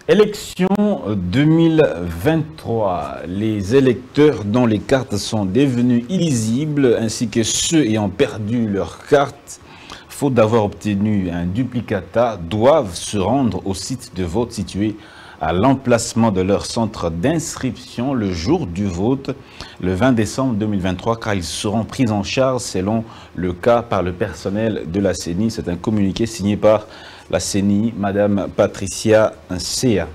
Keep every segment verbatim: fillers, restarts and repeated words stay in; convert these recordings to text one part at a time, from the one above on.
Élection deux mille vingt-trois. Les électeurs dont les cartes sont devenues illisibles ainsi que ceux ayant perdu leurs cartes, faute d'avoir obtenu un duplicata, doivent se rendre au site de vote situé à l'emplacement de leur centre d'inscription le jour du vote, le vingt décembre deux mille vingt-trois, car ils seront pris en charge selon le cas par le personnel de la C E N I. C'est un communiqué signé par la C E N I, Madame Patricia Nsea.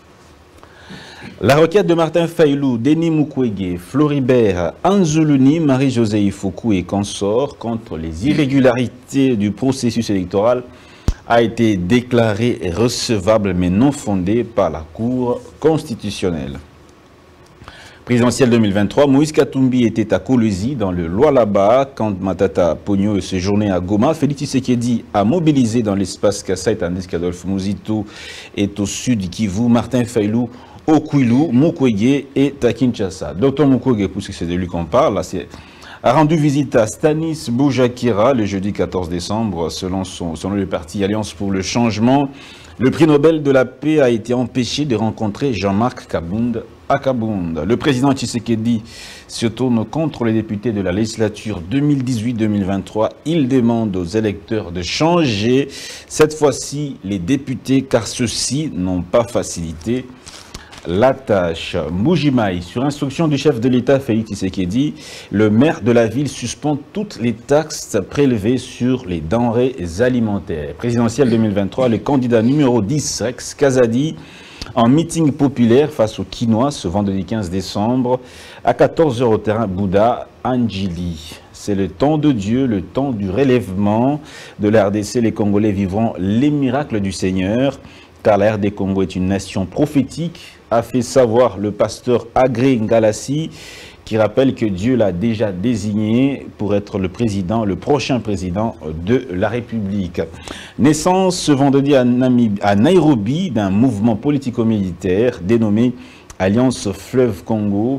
La requête de Martin Fayulu, Denis Mukwege, Floribert Anzuluni, Marie-Josée Ifoku et consorts contre les irrégularités du processus électoral a été déclarée recevable mais non fondée par la Cour constitutionnelle. Présidentielle deux mille vingt-trois, Moïse Katumbi était à Kolwezi dans le Lualaba quand Matata Pogno séjournait à Goma. Félix Tshisekedi a mobilisé dans l'espace Kassai tandis qu'Adolphe Muzito est au sud du Kivu. Martin Fayulu au Kwilu, Mukwege est à Kinshasa. Docteur Mukwege, puisque c'est de lui qu'on parle, là, a rendu visite à Stanis Boujakira le jeudi quatorze décembre. Selon, son, selon le parti Alliance pour le changement, le prix Nobel de la paix a été empêché de rencontrer Jean-Marc Kabound à Kabound. Le président Tshisekedi se tourne contre les députés de la législature deux mille dix-huit deux mille vingt-trois. Il demande aux électeurs de changer cette fois-ci les députés car ceux-ci n'ont pas facilité la tâche. Mbujimaï, sur instruction du chef de l'État Félix Tshisekedi, le maire de la ville suspend toutes les taxes prélevées sur les denrées alimentaires. Présidentielle deux mille vingt-trois, le candidat numéro dix, Rex Kazadi, en meeting populaire face au Quinois ce vendredi quinze décembre à quatorze heures au terrain Bouddha Anjili. C'est le temps de Dieu, le temps du relèvement de la R D C. Les Congolais vivront les miracles du Seigneur, car la R D Congo est une nation prophétique, a fait savoir le pasteur Agré Ngalassi, qui rappelle que Dieu l'a déjà désigné pour être le président, le prochain président de la République. Naissance ce vendredi à, Namib, à Nairobi d'un mouvement politico-militaire dénommé Alliance Fleuve Congo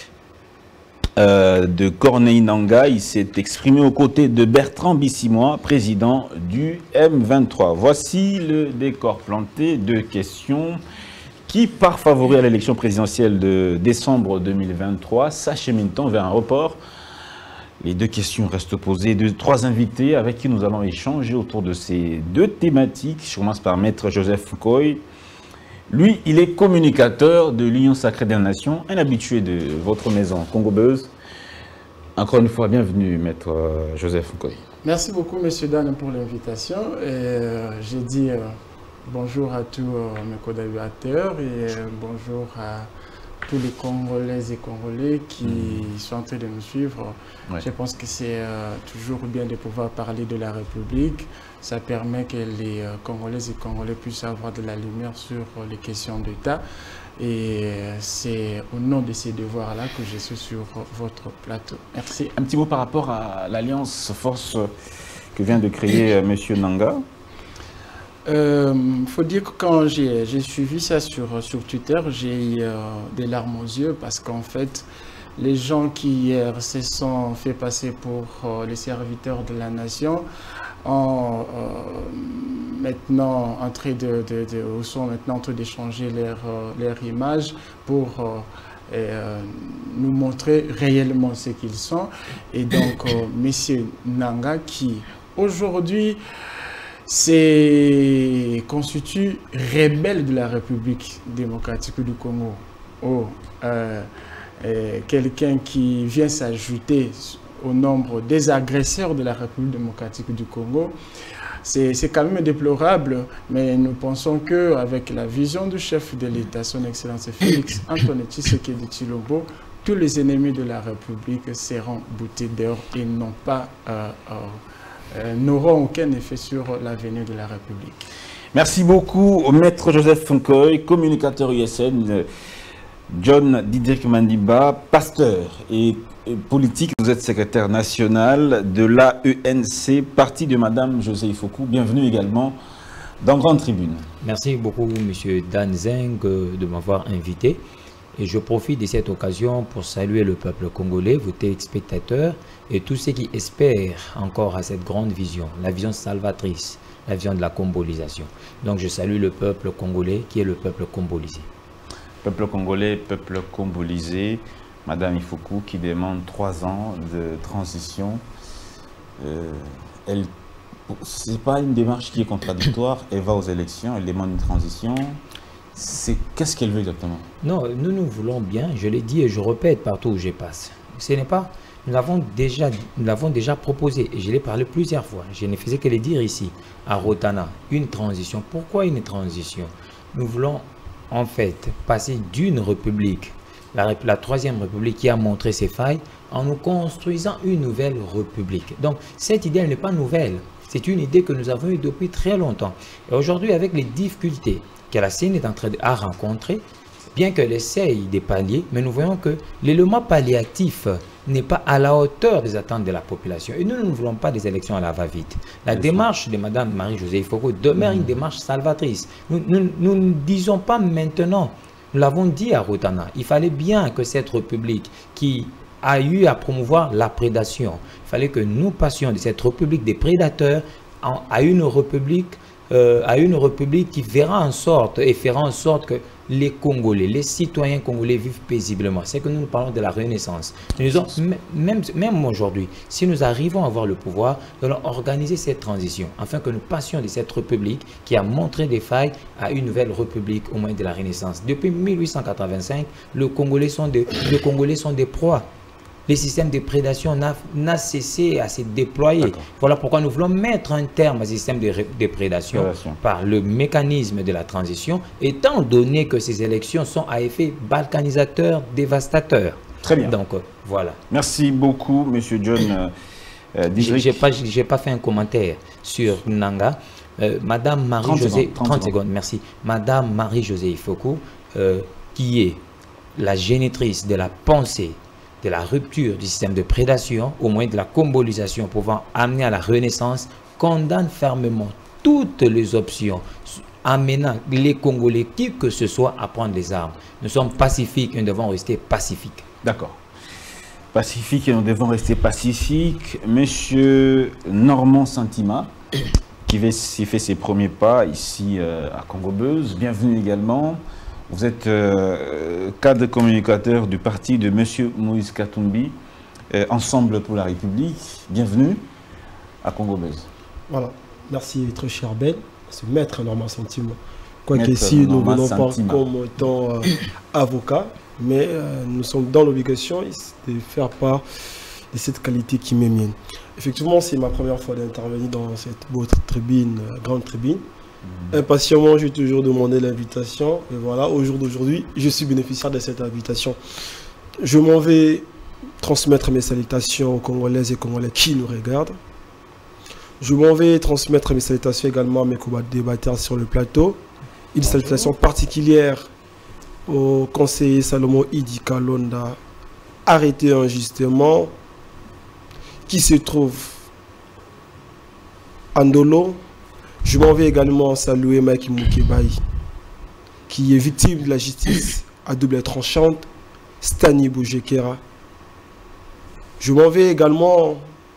euh, de Corneille Nangaa. Il s'est exprimé aux côtés de Bertrand Bissimois, président du M vingt-trois. Voici le décor planté. Deux questions. Qui part favori à l'élection présidentielle de décembre deux mille vingt-trois, s'achemine-t-on vers un report? Les deux questions restent posées. Deux, trois invités avec qui nous allons échanger autour de ces deux thématiques. Je commence par Maître Joseph Nkoy. Lui, il est communicateur de l'Union Sacrée des Nations, un habitué de votre maison Congo Buzz. Encore une fois, bienvenue, Maître Joseph Nkoy. Merci beaucoup, Monsieur Dan, pour l'invitation. Euh, J'ai dit... Euh... Bonjour à tous euh, mes collaborateurs et euh, bonjour à tous les Congolaises et Congolais qui mmh. sont en train de nous suivre. Ouais. Je pense que c'est euh, toujours bien de pouvoir parler de la République. Ça permet que les euh, Congolaises et Congolais puissent avoir de la lumière sur euh, les questions d'État. Et euh, c'est au nom de ces devoirs-là que je suis sur euh, votre plateau. Merci. Un petit mot par rapport à l'Alliance Force que vient de créer euh, M. Nangaa. Il euh, faut dire que quand j'ai suivi ça sur, sur Twitter, j'ai eu euh, des larmes aux yeux parce qu'en fait, les gens qui hier se sont fait passer pour euh, les serviteurs de la nation ont euh, maintenant en train de, de, de, ou sont maintenant en train d'échanger leur, euh, leur image pour euh, et, euh, nous montrer réellement ce qu'ils sont. Et donc, euh, M. Nangaa qui aujourd'hui c'est constitue rebelle de la République démocratique du Congo. Oh, euh, euh, quelqu'un qui vient s'ajouter au nombre des agresseurs de la République démocratique du Congo. C'est quand même déplorable, mais nous pensons qu'avec la vision du chef de l'État, son Excellence Félix Antoine Tshisekedi Tshilombo, tous les ennemis de la République seront boutés dehors et non pas euh, euh, Euh, n'auront aucun effet sur l'avenir de la République. Merci beaucoup au Maître Joseph Nkoy, communicateur U S N, John Didrik Mandiba, pasteur et, et politique. Vous êtes secrétaire national de l'A E N C, parti de Madame José Ifoku. Bienvenue également dans Grande Tribune. Merci beaucoup, Monsieur Dan Zeng, de m'avoir invité. Et je profite de cette occasion pour saluer le peuple congolais, vos téléspectateurs et tous ceux qui espèrent encore à cette grande vision, la vision salvatrice la vision de la combolisation. Donc je salue le peuple congolais qui est le peuple combolisé. Peuple congolais, peuple combolisé, Madame Ifoukou qui demande trois ans de transition. Euh, elle, ce n'est pas une démarche qui est contradictoire. Elle va aux élections, elle demande une transition. Qu'est-ce qu'elle veut exactement? Non, nous nous voulons bien, je l'ai dit et je répète partout où je passe. Ce n'est pas, nous l'avons déjà, nous l'avons déjà proposé et je l'ai parlé plusieurs fois. Je ne faisais que le dire ici, à Rotana, une transition. Pourquoi une transition? Nous voulons en fait passer d'une république, la, la troisième république qui a montré ses failles, en nous construisant une nouvelle république. Donc cette idée n'est pas nouvelle, c'est une idée que nous avons eue depuis très longtemps. Et aujourd'hui, avec les difficultés que la C E N est en train de rencontrer, bien qu'elle essaye de pallier, mais nous voyons que l'élément palliatif n'est pas à la hauteur des attentes de la population. Et nous, nous ne voulons pas des élections à la va-vite. La démarche de Mme Marie-Josée Ifoukou demeure une démarche salvatrice. Nous, nous, nous ne disons pas maintenant, nous l'avons dit à Rotana, il fallait bien que cette république qui a eu à promouvoir la prédation, il fallait que nous passions de cette république des prédateurs en, à une république Euh, à une république qui verra en sorte et fera en sorte que les Congolais, les citoyens congolais vivent paisiblement. C'est que nous, nous parlons de la renaissance. Nous disons, même, même aujourd'hui, si nous arrivons à avoir le pouvoir, nous allons organiser cette transition afin que nous passions de cette république qui a montré des failles à une nouvelle république au moyen de la renaissance. Depuis mille huit cent quatre-vingt-cinq, le Congolais sont des, les Congolais sont des proies. Les systèmes de prédation n'a cessé à se déployer. Voilà pourquoi nous voulons mettre un terme à ce système de, de prédation par le mécanisme de la transition, étant donné que ces élections sont à effet balkanisateur, dévastateur. Très bien. Donc, euh, voilà. Merci beaucoup, M. John. Euh, Je n'ai pas, pas fait un commentaire sur Nanga. Euh, Madame Marie-Josée, trente secondes, merci. Madame Marie-Josée Ifoukou, euh, qui est la génitrice de la pensée de la rupture du système de prédation, au moyen de la combolisation pouvant amener à la renaissance, condamne fermement toutes les options amenant les Congolais, qui que ce soit, à prendre les armes. Nous sommes pacifiques et nous devons rester pacifiques. D'accord. Pacifique et nous devons rester pacifiques. Monsieur Normand Santima, qui fait ses premiers pas ici euh, à Congo Buzz, bienvenue également. Vous êtes euh, cadre communicateur du parti de M. Moïse Katumbi, euh, Ensemble pour la République. Bienvenue à Congo Buzz. Voilà, merci très cher Ben, c'est Maître Normand Santima. Quoique ici, nous ne venons pas comme étant euh, avocat, mais euh, nous sommes dans l'obligation de faire part de cette qualité qui m'est mienne. Effectivement, c'est ma première fois d'intervenir dans cette beau tribune, euh, grande tribune. Impatiemment, j'ai toujours demandé l'invitation. Et voilà, au jour d'aujourd'hui, je suis bénéficiaire de cette invitation. Je m'en vais transmettre mes salutations aux Congolaises et Congolais qui nous regardent. Je m'en vais transmettre mes salutations également à mes co-débatteurs sur le plateau. Une salutation particulière au conseiller Salomon Idi Kalonda, arrêté injustement, qui se trouve à Ndolo. Je m'en vais également saluer Mike Moukebaï, qui est victime de la justice à double tranchante, Stani Boujekera. Je m'en vais également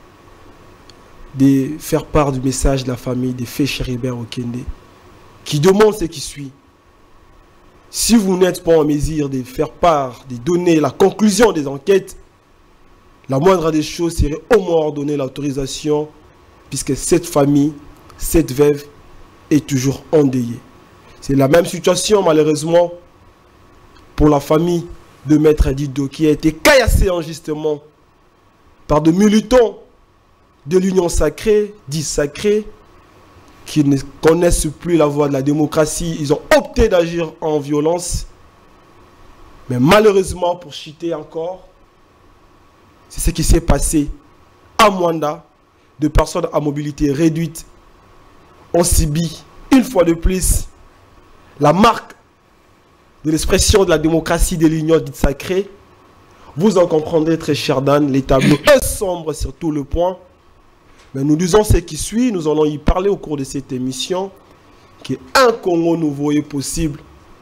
de faire part du message de la famille de Fé Chéribert Okende, qui demande ce qui suit. Si vous n'êtes pas en mesure de faire part, de donner la conclusion des enquêtes, la moindre des choses serait au moins ordonner l'autorisation, puisque cette famille, cette veuve est toujours endeuillée. C'est la même situation malheureusement pour la famille de Maître Dido qui a été caillassée injustement par des militants de l'Union sacrée, dits sacrés, qui ne connaissent plus la voie de la démocratie. Ils ont opté d'agir en violence. Mais malheureusement, pour chuter encore, c'est ce qui s'est passé à Mwanda. De personnes à mobilité réduite ont subi une fois de plus la marque de l'expression de la démocratie de l'Union dite sacrée. Vous en comprendrez, très cher Dan, les tableaux est sombre sur tout le point. Mais nous disons ce qui suit, nous allons y parler au cours de cette émission, qu'un Congo nouveau est possible.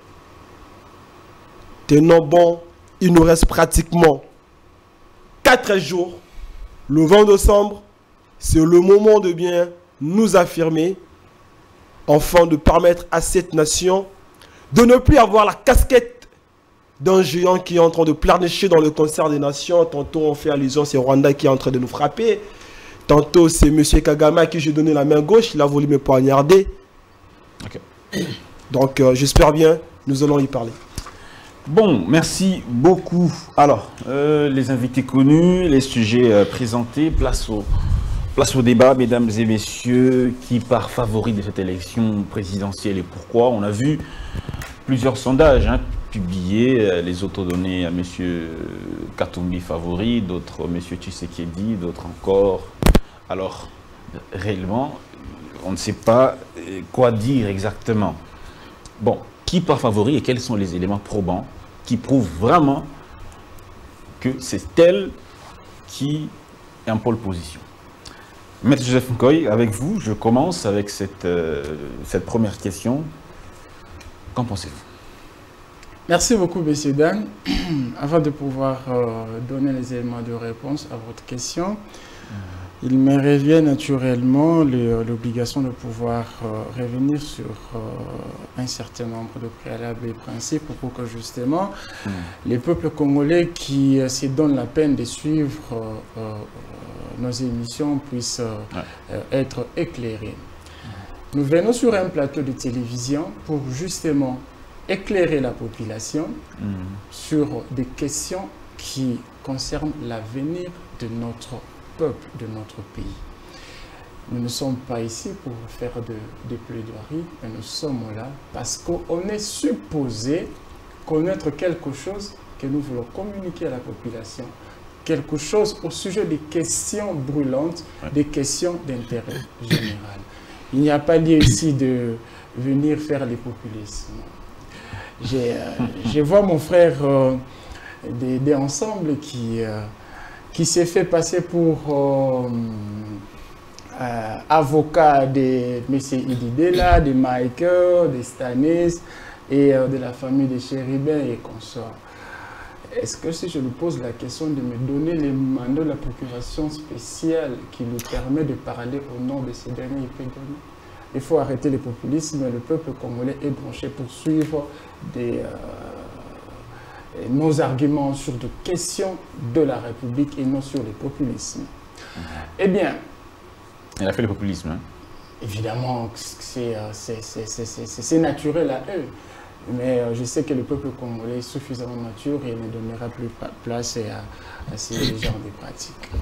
Tenons bon, il nous reste pratiquement quatre jours. Le vingt décembre, c'est le moment de bien nous affirmer afin de permettre à cette nation de ne plus avoir la casquette d'un géant qui est en train de pleurnicher dans le concert des nations. Tantôt on fait allusion, c'est Rwanda qui est en train de nous frapper. Tantôt c'est M. Kagame à qui j'ai donné la main gauche, il a voulu me poignarder. Okay. Donc euh, j'espère bien, nous allons y parler. Bon, merci beaucoup. Alors, euh, les invités connus, les sujets euh, présentés, place au, place au débat, mesdames et messieurs, qui part favori de cette élection présidentielle et pourquoi. On a vu plusieurs sondages hein, publiés, euh, les autres donnés à M. Katumbi favori, d'autres M. Tshisekedi, d'autres encore. Alors, réellement, on ne sait pas quoi dire exactement. Bon. Qui part favori et quels sont les éléments probants qui prouvent vraiment que c'est elle qui est en pole position. Maître Joseph Nkoy, avec vous, je commence avec cette, euh, cette première question. Qu'en pensez-vous? Merci beaucoup, M. Dan. Avant de pouvoir euh, donner les éléments de réponse à votre question, il me revient naturellement l'obligation de pouvoir euh, revenir sur euh, un certain nombre de préalables et principes pour que justement mmh. les peuples congolais qui euh, se donnent la peine de suivre euh, euh, nos émissions puissent euh, ouais. euh, être éclairés. Mmh. Nous venons sur un plateau de télévision pour justement éclairer la population mmh. sur des questions qui concernent l'avenir de notre peuple, de notre pays. Nous ne sommes pas ici pour faire de, de plaidoiries, mais nous sommes là parce qu'on est supposé connaître quelque chose que nous voulons communiquer à la population, quelque chose au sujet des questions brûlantes, des questions d'intérêt général. Il n'y a pas lieu ici de venir faire les populismes. Euh, je vois mon frère euh, des, des ensembles qui... Euh, qui s'est fait passer pour euh, euh, avocat de M. Ididela, de Michael, de Stanis et euh, de la famille de Chéribin et consorts. Est-ce que si je lui pose la question de me donner les mandats de la procuration spéciale qui lui permet de parler au nom de ces derniers, il peut donner? Il faut arrêter le populisme, le peuple congolais est branché pour suivre des... Euh, nos arguments sur des questions de la République et non sur le populisme. Mmh. Eh bien... Elle a fait le populisme. Hein? Évidemment, c'est naturel à eux. Mais je sais que le peuple congolais est suffisamment mature et ne donnera plus place à, à ces genres de pratiques.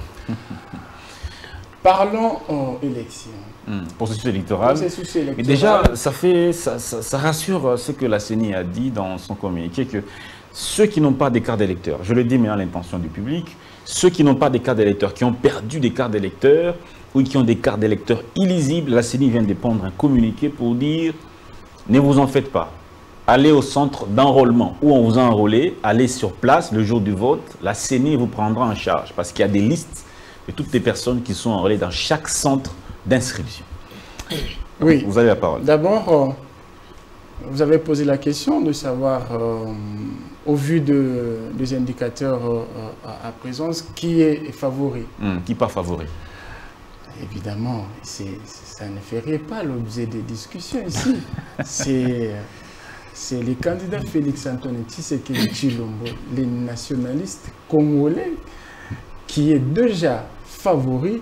Parlons aux élections. Mmh. Processus électoral. Processus électoral. Mais déjà, ça, fait, ça, ça, ça rassure ce que la C E N I a dit dans son communiqué, que ceux qui n'ont pas des cartes d'électeurs, je le dis maintenant à l'intention du public, ceux qui n'ont pas des cartes d'électeurs, qui ont perdu des cartes d'électeurs ou qui ont des cartes d'électeurs illisibles, la C E N I vient de prendre un communiqué pour dire ne vous en faites pas. Allez au centre d'enrôlement où on vous a enrôlé, allez sur place le jour du vote, la C E N I vous prendra en charge parce qu'il y a des listes de toutes les personnes qui sont enrôlées dans chaque centre d'inscription. Oui. Vous avez la parole. D'abord, euh, vous avez posé la question de savoir, euh, au vu de, des indicateurs euh, à, à présence, qui est favori. Mmh, qui pas favori? Évidemment, ça ne ferait pas l'objet des discussions ici. C'est les candidats Félix-Antoine Tshisekedi Tshilombo, les nationalistes congolais, qui est déjà favori,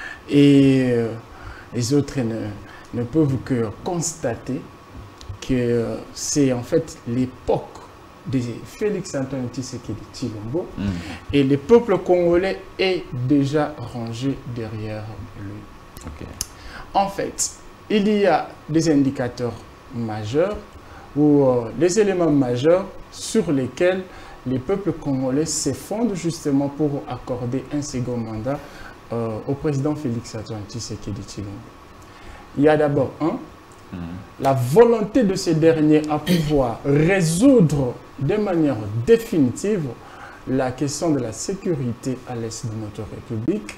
et euh, les autres ne, ne peuvent que constater que euh, c'est en fait l'époque de Félix-Antoine Tshisekedi Tshilombo, mmh. et le peuple congolais est déjà rangé derrière lui. Okay. En fait, il y a des indicateurs majeurs ou euh, des éléments majeurs sur lesquels les peuples congolais s'effondrent justement pour accorder un second mandat euh, au président Félix-Antoine Tshisekedi Tshilombo. Il y a d'abord un, mmh. la volonté de ce dernier à pouvoir résoudre de manière définitive la question de la sécurité à l'est de notre République.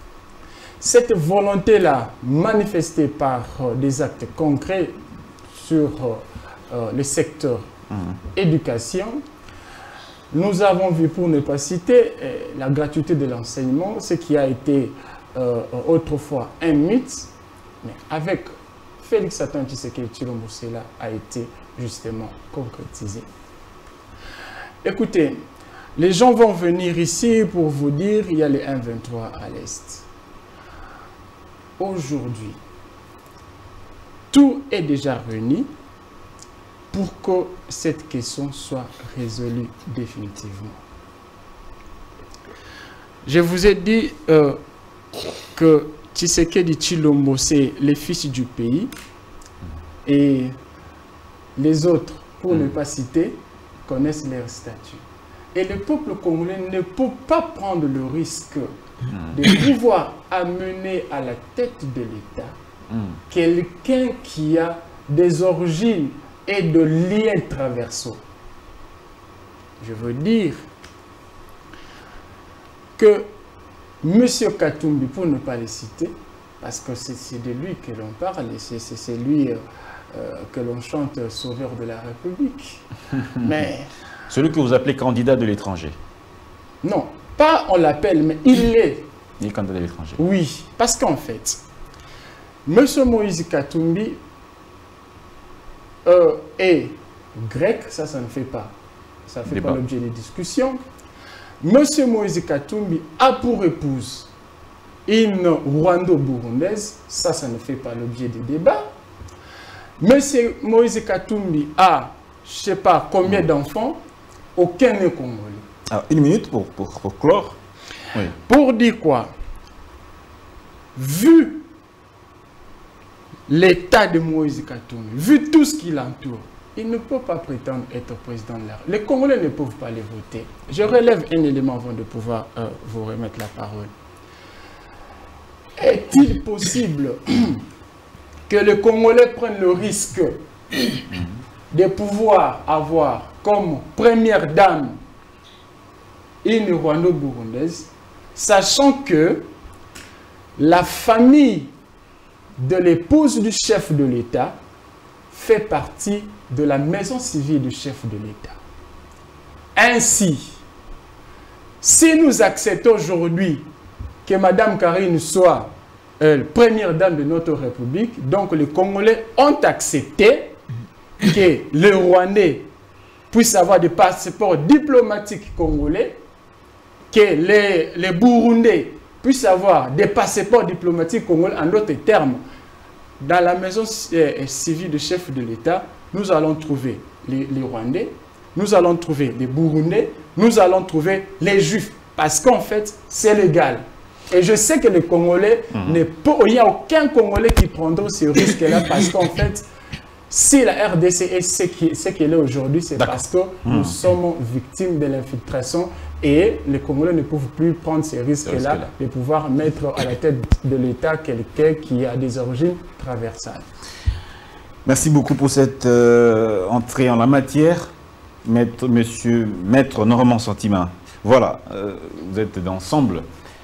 Cette volonté-là, manifestée par euh, des actes concrets sur euh, le secteur mmh. éducation, nous avons vu, pour ne pas citer, euh, la gratuité de l'enseignement, ce qui a été euh, autrefois un mythe, mais avec Félix Antoine Tshisekedi Tshilombo cela a été justement concrétisé. Écoutez, les gens vont venir ici pour vous dire il y a les un vingt-trois à l'Est. Aujourd'hui, tout est déjà réuni pour que cette question soit résolue définitivement. Je vous ai dit euh, que Tshisekedi Tshilombo, c'est les fils du pays et les autres, pour mmh. ne pas citer, connaissent leur statut. Et le peuple congolais ne peut pas prendre le risque mmh. de pouvoir amener à la tête de l'État mmh. quelqu'un qui a des origines et de liens traversaux. Je veux dire que M. Katumbi, pour ne pas le citer, parce que c'est de lui que l'on parle, c'est lui euh, que l'on chante sauveur de la République. Mais celui que vous appelez candidat de l'étranger. Non, pas on l'appelle, mais il l'est. Il est candidat de l'étranger. Oui, parce qu'en fait, M. Moïse Katumbi euh, est grec, ça, ça ne fait pas. Ça ne fait Débat. pas l'objet des discussions. Monsieur Moïse Katumbi a pour épouse une Rwando-Burundaise, ça, ça ne fait pas l'objet des débats. Monsieur Moïse Katumbi a, je ne sais pas combien d'enfants, aucun n'est congolais. Alors, une minute pour, pour, pour clore. Oui. Pour dire quoi? Vu l'état de Moïse Katumbi, vu tout ce qui l'entoure, il ne peut pas prétendre être président de la République. Les Congolais ne peuvent pas les voter. Je relève un élément avant de pouvoir euh, vous remettre la parole. Est-il possible que les Congolais prennent le risque de pouvoir avoir comme première dame une Rwando-Burundaise, sachant que la famille de l'épouse du chef de l'État fait partie de la maison civile du chef de l'État. Ainsi, si nous acceptons aujourd'hui que Mme Karine soit euh, première dame de notre République, donc les Congolais ont accepté que les Rwandais puissent avoir des passeports diplomatiques congolais, que les, les Burundais puissent avoir des passeports diplomatiques congolais, en d'autres termes, dans la maison euh, civile du chef de l'État, nous allons trouver les, les Rwandais, nous allons trouver les Burundais, nous allons trouver les Juifs. Parce qu'en fait, c'est légal. Et je sais que les Congolais, mmh. ne peut, il n'y a aucun Congolais qui prendra ce risque-là parce qu'en fait, si la R D C est ce qu'elle est aujourd'hui, c'est parce que mmh. nous sommes victimes de l'infiltration et les Congolais ne peuvent plus prendre ces risques-là risque de pouvoir mettre à la tête de l'État quelqu'un qui a des origines traversales. Merci beaucoup pour cette euh, entrée en la matière, maître, monsieur, maître Normand Santima. Voilà, euh, vous êtes d'ensemble.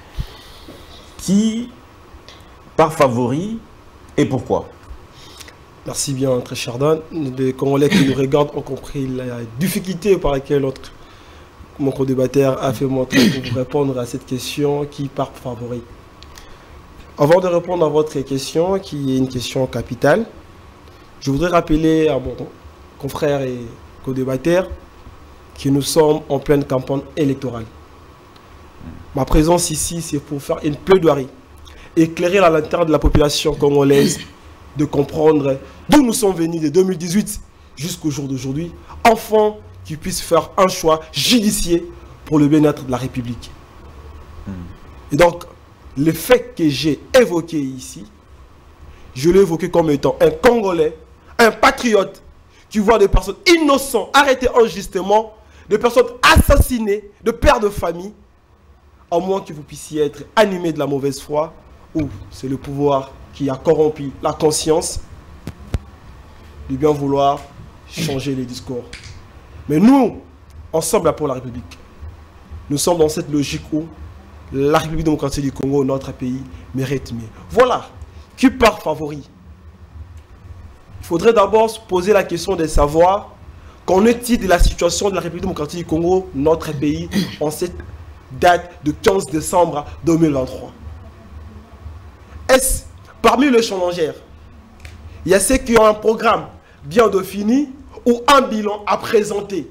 Qui par favori et pourquoi? Merci bien, très cher Dan. Les Congolais qui nous regardent ont compris la difficulté par laquelle notre, mon co-débatteur a fait montrer pour vous répondre à cette question qui par favori. Avant de répondre à votre question, qui est une question capitale, je voudrais rappeler à mon confrère et co-débatteur que nous sommes en pleine campagne électorale. Ma présence ici, c'est pour faire une plaidoirie, éclairer la lanterne de la population congolaise, de comprendre d'où nous sommes venus de deux mille dix-huit jusqu'au jour d'aujourd'hui, afin qu'ils puissent faire un choix judiciaire pour le bien-être de la République. Mm. Et donc, le fait que j'ai évoqué ici, je l'ai évoqué comme étant un Congolais, un patriote, qui voit des personnes innocentes arrêtées injustement, des personnes assassinées, de pères de famille, à moins que vous puissiez être animé de la mauvaise foi, ou c'est le pouvoir qui a corrompu la conscience, de bien vouloir changer les discours. Mais nous, ensemble pour la République, nous sommes dans cette logique où la République démocratique du Congo, notre pays, mérite mieux. Voilà, qui part favori? Il faudrait d'abord se poser la question de savoir qu'en est-il de la situation de la République démocratique du Congo, notre pays, en cette date de quinze décembre deux mille vingt-trois. Est-ce parmi les challengers Il y a ceux qui ont un programme bien défini ou un bilan à présenter.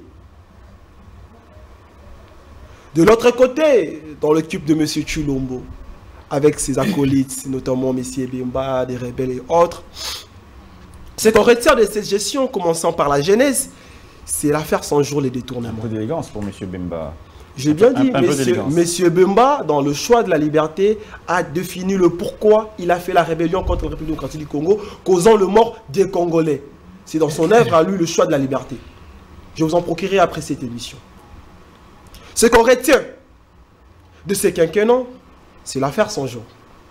De l'autre côté, dans l'équipe de M. Tshilombo, avec ses acolytes, notamment M. Bemba, des rebelles et autres, ce qu'on retient de cette gestion, commençant par la genèse, c'est l'affaire sans jour, les détournements. Un peu d'élégance pour M. Bemba. J'ai bien dit, un, un monsieur, monsieur Bemba, dans le choix de la liberté, a défini le pourquoi il a fait la rébellion contre la République démocratique du Congo, causant le mort des Congolais. C'est dans son œuvre à lui le choix de la liberté. Je vous en procurerai après cette émission. Ce qu'on retient de ces quinquennats, c'est l'affaire sans jour.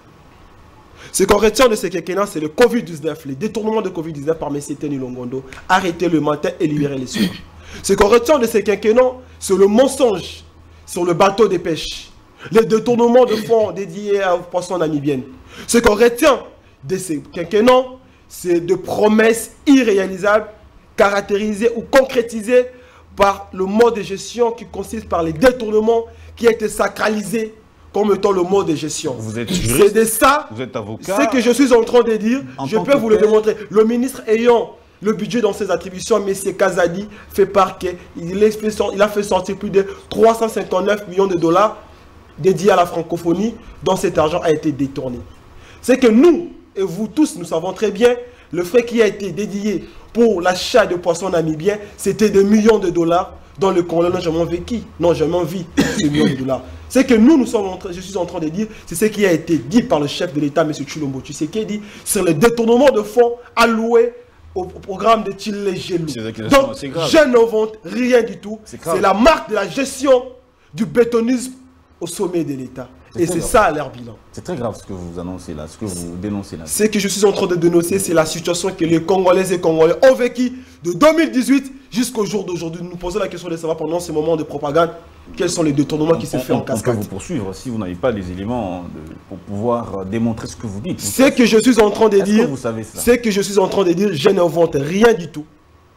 Ce qu'on retient de ces quinquennats, c'est le Covid dix-neuf, les détournements de Covid dix-neuf par M. Teni Longondo, arrêter le matin et libérer les soirs. Ce qu'on retient de ces quinquennats, c'est le mensonge sur le bateau des pêches, les détournements de fonds dédiés aux poissons namibiennes. Ce qu'on retient de ces quinquennats, c'est de promesses irréalisables, caractérisées ou concrétisées par le mode de gestion qui consiste par les détournements qui a été sacralisés comme étant le mode de gestion. Vous êtes C'est juriste, de ça, vous êtes avocat. ce que je suis en train de dire, En je tant peux que vous le tel- démontrer. Le ministre ayant le budget dans ses attributions, M. Kazadi fait part qu'il il a fait sortir plus de trois cent cinquante-neuf millions de dollars dédiés à la francophonie, dont cet argent a été détourné. C'est que nous, et vous tous, nous savons très bien, le fait qui a été dédié pour l'achat de poissons namibiens, c'était des millions de dollars dont le Congolais n'a jamais vécu, non jamais vu ces millions de dollars. C'est que nous, nous sommes en train, je suis en train de dire, c'est ce qui a été dit par le chef de l'État, M. Tshilombo Tshisekedi, sur le détournement de fonds alloués au, au programme de Tshilé Gelou. Ces accusations, Donc, c'est grave. je n'invente rien du tout. C'est grave. C'est la marque de la gestion du bétonisme au sommet de l'État. C'est Et très c'est grave. ça leur bilan. C'est très grave ce que vous annoncez là, ce que vous dénoncez là. Ce que je suis en train de dénoncer, c'est la situation que les Congolais et Congolais ont vécu de deux mille dix-huit jusqu'au jour d'aujourd'hui. Nous nous posons la question de savoir pendant ces moments de propagande, quels sont les détournements qui se On, font en on- on peut cascade. vous poursuivre si vous n'avez pas les éléments de- pour pouvoir euh, démontrer ce que vous dites. Vous Ce que je suis en train de Est-ce que dire, vous savez cela? ce que je suis en train de dire, je n'invente rien du tout.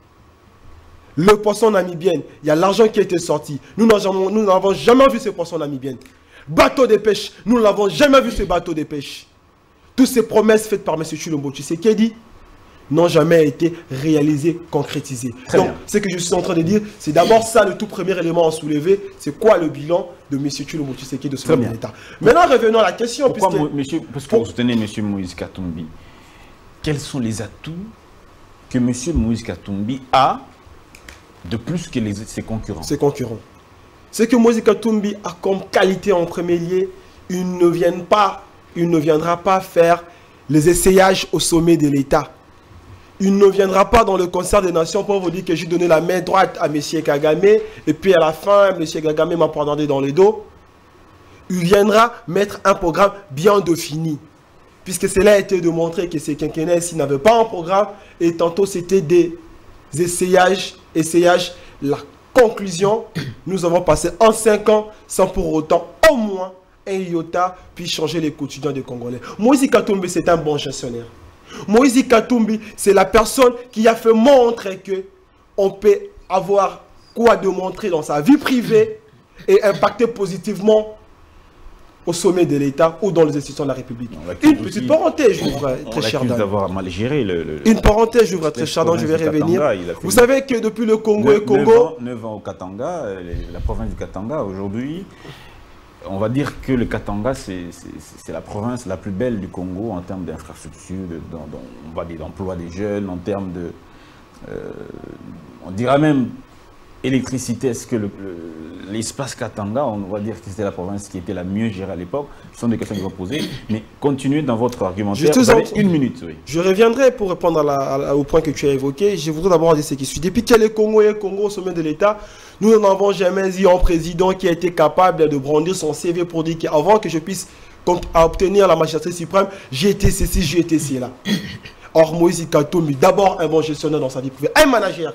Le poisson namibien, il y a l'argent qui a été sorti. Nous n'avons nous n'avons jamais vu ce poisson namibien. Bateau de pêche, nous n'avons jamais vu ce bateau de pêche. Toutes ces promesses faites par M. Tshilombo Tshisekedi n'ont jamais été réalisées, concrétisées. Très Donc, bien. ce que je suis en train de dire, c'est d'abord ça le tout premier élément à soulever. C'est quoi le bilan de M. Tshilombo Tshisekedi de ce Très moment bien. d'État. Maintenant, revenons à la question. Pourquoi, puisque- mo- monsieur, parce que pour- vous soutenez M. Moïse Katumbi, quels sont les atouts que M. Moïse Katumbi a de plus que les, ses concurrents? ses concurrents. Ce que Moïse Katumbi a comme qualité en premier lieu, il ne vient pas, il ne viendra pas faire les essayages au sommet de l'État. Il ne viendra pas dans le concert des nations pour vous dire que j'ai donné la main droite à M. Kagame et puis à la fin, M. Kagame m'a poignardé dans le dos. Il viendra mettre un programme bien défini. Puisque cela a été démontré que ces quinquennats s'ils n'avaient pas un programme et tantôt c'était des essayages, essayages, la conclusion, nous avons passé en cinq ans sans pour autant au moins un iota puis changer les quotidiens des Congolais. Moïse Katumbi, c'est un bon gestionnaire. Moïse Katumbi, c'est la personne qui a fait montrer que on peut avoir quoi démontrer dans sa vie privée et impacter positivement au sommet de l'État ou dans les institutions de la République. On l'accuse Une petite aussi- parenthèse, j'ouvre On très cher l'accuse Dan. d'avoir mal géré le... le- Une parenthèse, j'ouvre très les cher Dan, je vais provinces du revenir. Katanga, il a fait Vous une- savez que depuis le Congo et neuf- Congo, neuf ans, neuf ans au Katanga, euh, les- la province du Katanga aujourd'hui, on va dire que le Katanga c'est c'est- c'est la province la plus belle du Congo en termes d'infrastructures, de- dans- dans- on va dire d'emploi des jeunes, en termes de, euh, on dira même électricité. Est-ce que le- le- l'espace Katanga, on va dire que c'était la province qui était la mieux gérée à l'époque? Ce sont des questions que je vais poser, mais continuez dans votre argumentaire. Je te Vous avez en- une minute, oui. je reviendrai pour répondre à la- à la- au point que tu as évoqué. Je voudrais d'abord dire ce qui suit. Depuis que le Congo est Congo au sommet de l'État, nous n'avons jamais eu un président qui a été capable de brandir son C V pour dire qu'avant que je puisse com- obtenir la magistrature suprême, j'ai été ceci, j'ai été cela. Or, Moïse Katumbi, d'abord un bon gestionnaire dans sa vie privée, un manager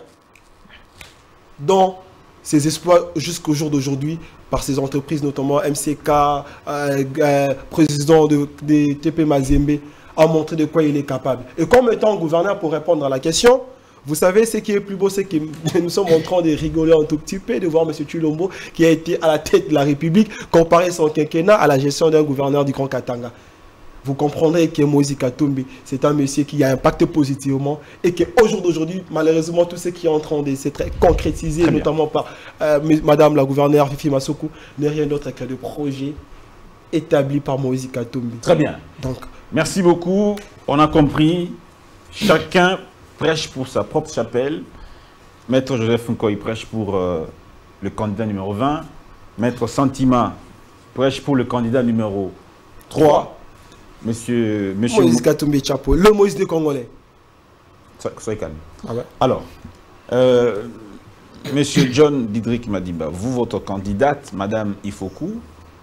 dont ses exploits jusqu'au jour d'aujourd'hui par ses entreprises, notamment M C K, euh, euh, président de, de T P Mazembe, a montré de quoi il est capable. Et comme étant gouverneur, pour répondre à la question, vous savez, ce qui est plus beau, c'est que nous sommes en train de rigoler un tout petit peu de voir M. Tshilombo qui a été à la tête de la République comparer son quinquennat à la gestion d'un gouverneur du Grand Katanga. vous comprendrez que Moïse Katumbi, c'est un monsieur qui a impacté positivement et qu'au jour d'aujourd'hui, malheureusement, tout ce qui est en train de s'être concrétisé, Très notamment par euh, Madame la gouverneure Fifi Massokou, n'est rien d'autre que le projet établi par Moïse Katumbi. Très bien. Donc, merci beaucoup. On a compris. Chacun prêche pour sa propre chapelle. Maître Joseph Nkoy prêche pour euh, le candidat numéro vingt. Maître Santima prêche pour le candidat numéro trois. Monsieur, monsieur Moïse Katumbi Chapo, le Moïse des Congolais. So- Soyez calme. Ah ouais. Alors, euh, monsieur John Didrik Madiba, vous, votre candidate, Madame Ifoku.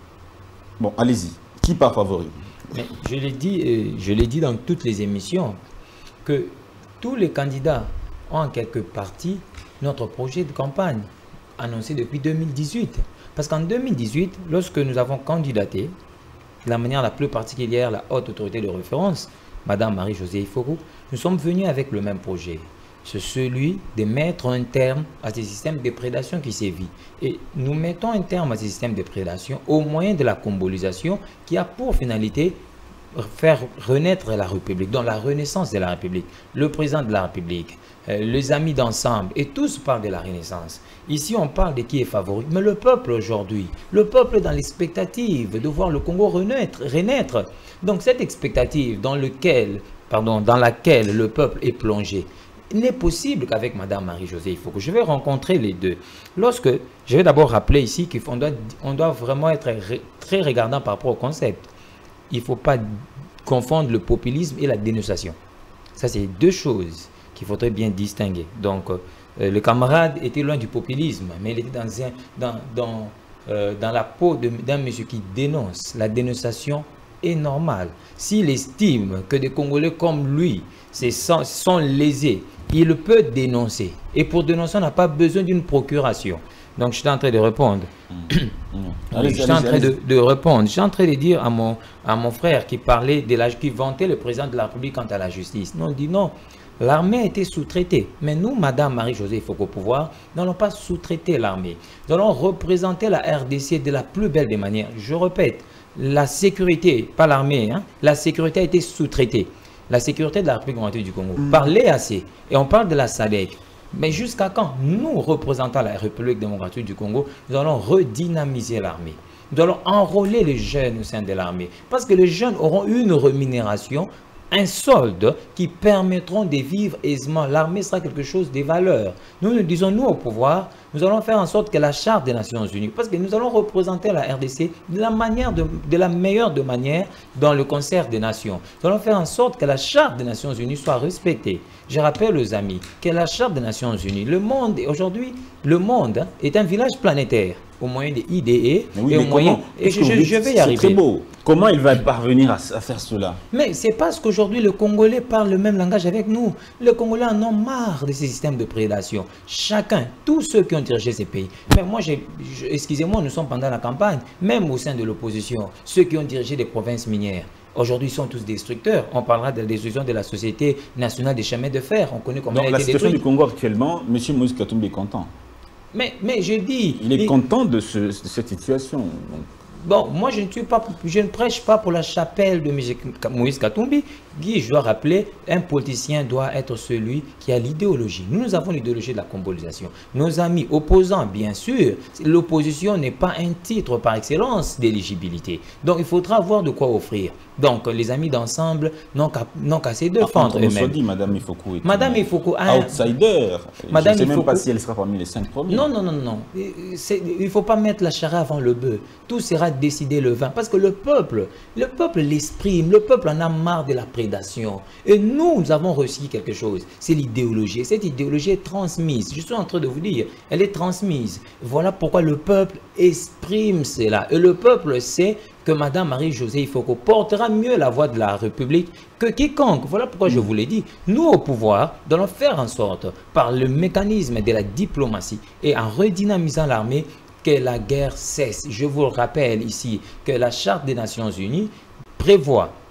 Bon, allez-y. Qui part favori? Mais je l'ai dit, euh, je l'ai dit dans toutes les émissions, que tous les candidats ont en quelque partie notre projet de campagne annoncé depuis deux mille dix-huit. Parce qu'en deux mille dix-huit, lorsque nous avons candidaté, de la manière la plus particulière, la haute autorité de référence, Madame Marie-Josée Ifoku, nous sommes venus avec le même projet. C'est celui de mettre un terme à ces systèmes de prédation qui sévit. Et nous mettons un terme à ces systèmes de prédation au moyen de la combolisation qui a pour finalité faire renaître la République, dans la renaissance de la République. Le président de la République, euh, les amis d'ensemble, et tous parlent de la renaissance. Ici, on parle de qui est favori, mais le peuple aujourd'hui, le peuple est dans l'expectative de voir le Congo renaître, renaître. Donc cette expectative dans, lequel, pardon, dans laquelle le peuple est plongé, il n'est possible qu'avec Madame Marie-Josée, il faut que je vais rencontrer les deux. Lorsque, je vais d'abord rappeler ici qu'on doit, on doit vraiment être ré, très regardant par rapport au concept. Il ne faut pas confondre le populisme et la dénonciation. Ça, c'est deux choses qu'il faudrait bien distinguer. Donc, euh, le camarade était loin du populisme, mais il était dans, un, dans, dans, euh, dans la peau d'un monsieur qui dénonce. La dénonciation est normale. S'il estime que des Congolais comme lui sont, sont lésés, il peut dénoncer. Et pour dénoncer, on n'a pas besoin d'une procuration. Donc, je suis en train de répondre. Mmh. Mmh. Oui, je suis en train de, de répondre. Je suis en train de dire à mon, à mon frère qui parlait de la, qui vantait le président de la République quant à la justice. Non, il dit non. L'armée a été sous-traitée. Mais nous, Madame Marie-Josée, il faut qu'au pouvoir, nous n'allons pas sous-traiter l'armée. Nous allons représenter la R D C de la plus belle des manières. Je répète, la sécurité, pas l'armée, hein, la sécurité a été sous-traitée. La sécurité de la République démocratique du Congo, mmh. par l'E A C, et on parle de la S A D C. Mais jusqu'à quand nous, représentants la République démocratique du Congo, nous allons redynamiser l'armée. Nous allons enrôler les jeunes au sein de l'armée. Parce que les jeunes auront une rémunération, un solde qui permettront de vivre aisément. L'armée sera quelque chose de valeur. Nous nous disons, nous au pouvoir, nous allons faire en sorte que la Charte des Nations Unies, parce que nous allons représenter la R D C de la, manière de, de la meilleure de manière dans le concert des nations. Nous allons faire en sorte que la Charte des Nations Unies soit respectée. Je rappelle aux amis que la Charte des Nations Unies, le monde, aujourd'hui, le monde hein, est un village planétaire. Au moyen des I D E oui, et au moyen... Et je, je, je vais y arriver. C'est très beau. Comment il va parvenir à, à faire cela? Mais c'est parce qu'aujourd'hui, le Congolais parle le même langage avec nous. Les Congolais en ont marre de ces systèmes de prédation. Chacun, tous ceux qui ont dirigé ces pays. Mais moi, excusez-moi, nous sommes pendant la campagne, même au sein de l'opposition, ceux qui ont dirigé des provinces minières. Aujourd'hui, ils sont tous destructeurs. On parlera de la destruction de la Société nationale des chemins de fer. On connaît comment elle a été détruite. La situation du Congo actuellement, M. Moïse Katumbi est content. Mais, mais je dis... Il est il, content de, ce, de cette situation. Donc. Bon, moi, je ne, suis pas, je ne prêche pas pour la chapelle de Moïse Katumbi. Guy, je dois rappeler, un politicien doit être celui qui a l'idéologie. Nous, nous avons l'idéologie de la combolisation. Nos amis opposants, bien sûr, l'opposition n'est pas un titre par excellence d'éligibilité. Donc, il faudra avoir de quoi offrir. Donc, les amis d'ensemble n'ont qu'à qu se défendre eux-mêmes. On dit Madame Ifoku est Madame Ifoku a outsider. Madame Je ne sais Ifoku... même pas si elle sera parmi les cinq premiers. Non, non, non, non. Il ne faut pas mettre la charrue avant le bœuf. Tout sera décidé le vingt. Parce que le peuple, le peuple l'exprime. Le peuple en a marre de la prédation. Et nous, nous avons reçu quelque chose. C'est l'idéologie. Cette idéologie est transmise. Je suis en train de vous dire, elle est transmise. Voilà pourquoi le peuple exprime cela. Et le peuple sait que Madame Marie-Josée Ifoku portera mieux la voix de la République que quiconque. Voilà pourquoi je vous l'ai dit. Nous, au pouvoir, devons faire en sorte, par le mécanisme de la diplomatie et en redynamisant l'armée, que la guerre cesse. Je vous rappelle ici que la Charte des Nations Unies prévoit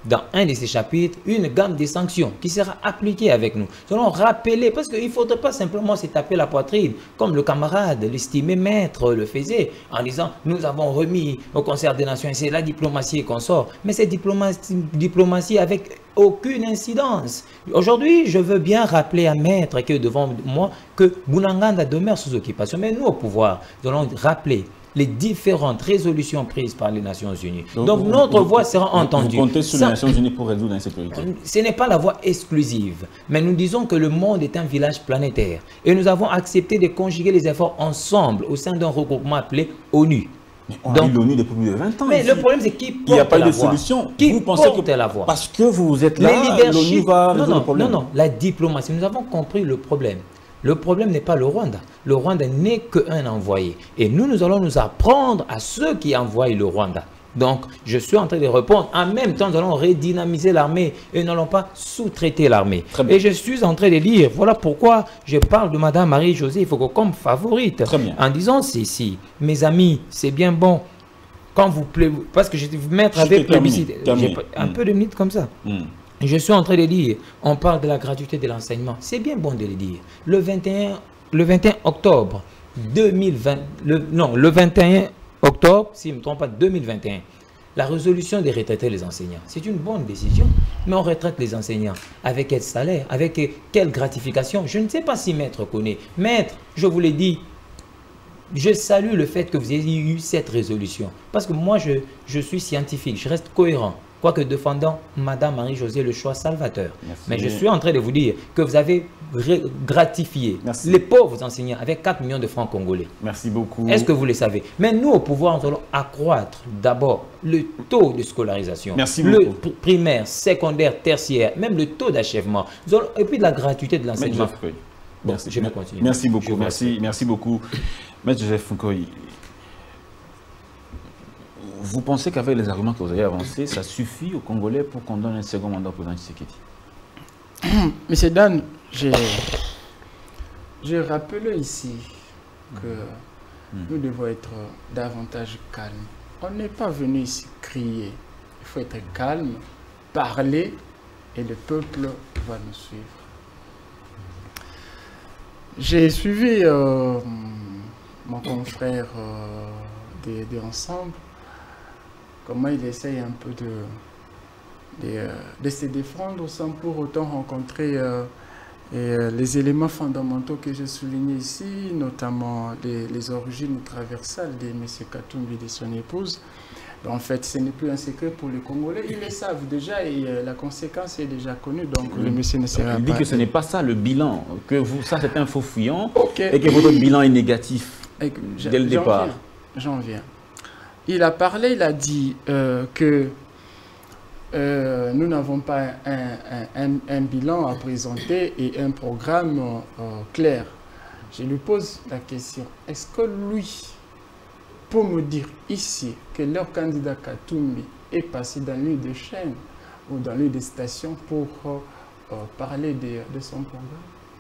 dans un de ces chapitres, une gamme de sanctions qui sera appliquée avec nous. Nous allons rappeler, parce qu'il ne faudrait pas simplement se taper la poitrine, comme le camarade, l'estimé maître le faisait, en disant, nous avons remis au concert des nations, c'est la diplomatie qu'on sort. Mais c'est diplomatie, diplomatie avec aucune incidence. Aujourd'hui, je veux bien rappeler à Maître que devant moi que Bounanganda demeure sous occupation. Mais nous, au pouvoir, nous allons rappeler les différentes résolutions prises par les Nations Unies. Donc, Donc vous, notre vous, voix sera vous, entendue. Vous comptez sur Ça, les Nations Unies pour résoudre l'insécurité. Ce n'est pas la voix exclusive, mais nous disons que le monde est un village planétaire. Et nous avons accepté de conjuguer les efforts ensemble au sein d'un regroupement appelé ONU. Mais on Donc, a eu l'ONU depuis plus de vingt ans. Mais ici. le problème, c'est qui porte Il n'y a pas la de voix. solution. Qui vous pensez porte que la voix. Parce que vous êtes là, l'ONU va résoudre non, non, le problème. Non, non, la diplomatie. Nous avons compris le problème. Le problème n'est pas le Rwanda. Le Rwanda n'est qu'un envoyé. Et nous, nous allons nous apprendre à ceux qui envoient le Rwanda. Donc, je suis en train de répondre. En même temps, nous allons redynamiser l'armée et nous n'allons pas sous-traiter l'armée. Et je suis en train de lire. Voilà pourquoi je parle de Madame Marie-Josée Foko comme favorite. Très bien. En disant ceci, mes amis, c'est bien bon. Quand vous plaît, parce que je vais vous mettre avec plébiscite. Un mmh. peu de minutes comme ça. Mmh. Je suis en train de dire, on parle de la gratuité de l'enseignement. C'est bien bon de le dire. Le vingt et un, le vingt et un octobre deux mille vingt, le, non, le vingt et un octobre, si je ne me trompe pas, deux mille vingt et un, la résolution de retraiter les enseignants. C'est une bonne décision, mais on retraite les enseignants. Avec quel salaire? Avec quelle gratification? Je ne sais pas si Maître connaît. Maître, je vous l'ai dit, je salue le fait que vous ayez eu cette résolution. Parce que moi, je, je suis scientifique, je reste cohérent. Quoique défendant Madame Marie-Josée le choix salvateur. Merci. Mais je suis en train de vous dire que vous avez gratifié Merci. les pauvres enseignants avec quatre millions de francs congolais. Merci beaucoup. Est-ce que vous le savez? Mais nous, au pouvoir, nous allons accroître d'abord le taux de scolarisation. Merci le beaucoup. primaire, secondaire, tertiaire, même le taux d'achèvement. Et puis de la gratuité de l'enseignement. Bon, merci. Je vais continuer. Merci beaucoup. Merci, merci beaucoup. Maître Joseph Foucault, vous pensez qu'avec les arguments que vous avez avancés, ça suffit aux Congolais pour qu'on donne un second mandat au président Tshisekedi? Monsieur Dan, j'ai rappelé ici que mmh. nous devons être davantage calmes. On n'est pas venu ici crier. Il faut être calme, parler, et le peuple va nous suivre. J'ai suivi euh, mon confrère euh, de, de Ensemble, comment il essaye un peu de, de, de se défendre sans pour autant rencontrer euh, et, euh, les éléments fondamentaux que j'ai soulignés ici, notamment les, les origines traversales de M. Katumbi et de son épouse. En fait, ce n'est plus un secret pour les Congolais. Ils le savent déjà et euh, la conséquence est déjà connue. Donc, oui. le monsieur ne sera pas... Il dit que ce n'est pas ça le bilan, que vous, ça c'est un faux fuyant okay. et que votre bilan est négatif et que, dès le départ. J'en viens. Il a parlé, il a dit euh, que euh, nous n'avons pas un, un, un, un bilan à présenter et un programme euh, clair. Je lui pose la question, est-ce que lui, pour me dire ici que leur candidat Katumbi est passé dans l'une des chaînes ou dans l'une des stations pour euh, parler de, de son programme?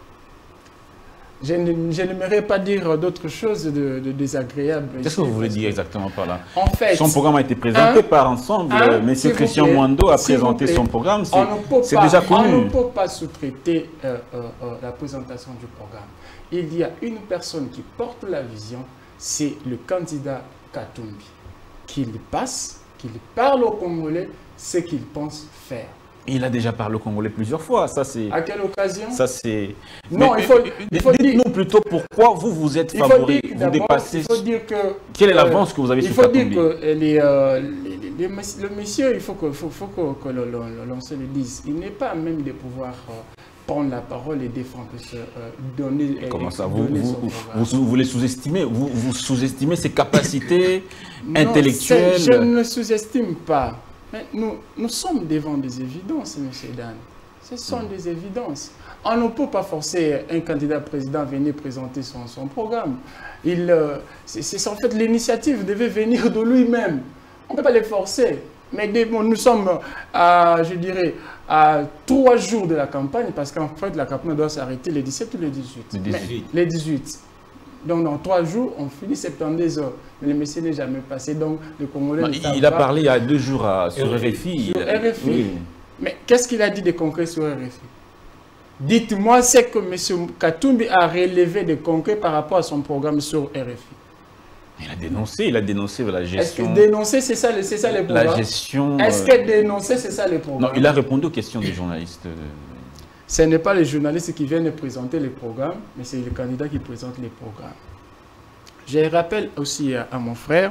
Je n'aimerais pas dire d'autre chose de, de désagréable. Qu'est-ce que vous voulez dire exactement par là? En fait, son programme a été présenté un, par Ensemble. Un, M. Christian Mwando a présenté son programme. C'est déjà connu. On ne peut pas sous-traiter euh, euh, euh, la présentation du programme. Il y a une personne qui porte la vision, c'est le candidat Katumbi. Qu'il passe, qu'il parle aux Congolais ce qu'il pense faire. Il a déjà parlé au Congolais plusieurs fois. Ça, c'est. À quelle occasion? Ça, c'est. Non, mais, il faut. Il faut dites-nous plutôt pourquoi vous vous êtes favori, vous dépassez. Il faut dire que. Quelle est l'avance euh, que vous avez sur Katumbi? Il faut dire que les, euh, les, les, les, le monsieur, il faut que, faut, faut que, que l'on se le dise. Il n'est pas même de pouvoir euh, prendre la parole et défendre, euh, donner. Et comment ça? Vous, vous, vous, vous, vous les sous-estimez? Vous, vous sous-estimez ses capacités non, intellectuelles? Je ne sous-estime pas. Mais nous, nous sommes devant des évidences, M. Dan. Ce sont mmh. des évidences. On ne peut pas forcer un candidat président à venir présenter son, son programme. Il, euh, c'est, en fait, l'initiative devait venir de lui-même. On ne peut pas les forcer. Mais bon, nous sommes, à, je dirais, à trois jours de la campagne, parce qu'en fait, la campagne doit s'arrêter les dix-sept ou les dix-huit. Les dix-huit. Mais, les dix-huit. Donc dans trois jours, on finit soixante-douze heures. Mais le monsieur n'est jamais passé, donc le Congolais non, ne il, savent il a pas. parlé il y a deux jours à, sur R F I. Sur R F I. Oui. Mais qu'est-ce qu'il a dit de concret sur R F I? Dites-moi ce que M. Katumbi a relevé de concret par rapport à son programme sur R F I. Il a dénoncé, il a dénoncé la gestion. Est-ce que dénoncer, c'est ça, c'est ça les programmes? La gestion. Est-ce euh... que dénoncer, c'est ça les programmes? Non, il a répondu aux questions des journalistes. Ce n'est pas les journalistes qui viennent présenter les programmes, mais c'est les candidats qui présentent les programmes. Je rappelle aussi à, à mon frère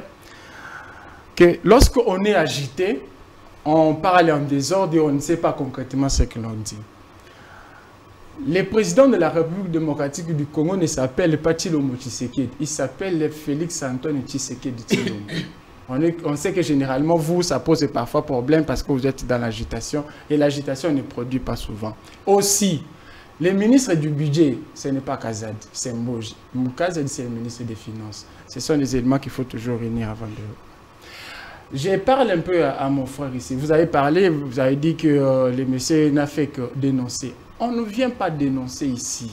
que lorsqu'on est agité, on parle en désordre et on ne sait pas concrètement ce que l'on dit. Le président de la République démocratique du Congo ne s'appelle pas Tshilombo Tshisekedi, il s'appelle Félix Antoine Tshisekedi Tshilombo. On, est, on sait que généralement, vous, ça pose parfois problème parce que vous êtes dans l'agitation et l'agitation ne produit pas souvent. Aussi, les ministres du budget, ce n'est pas Kazadi, c'est Mboji. Kazadi, c'est le ministre des Finances. Ce sont des éléments qu'il faut toujours réunir avant de... Je parle un peu à, à mon frère ici. Vous avez parlé, vous avez dit que euh, le monsieur n'a fait que dénoncer. On ne vient pas dénoncer ici.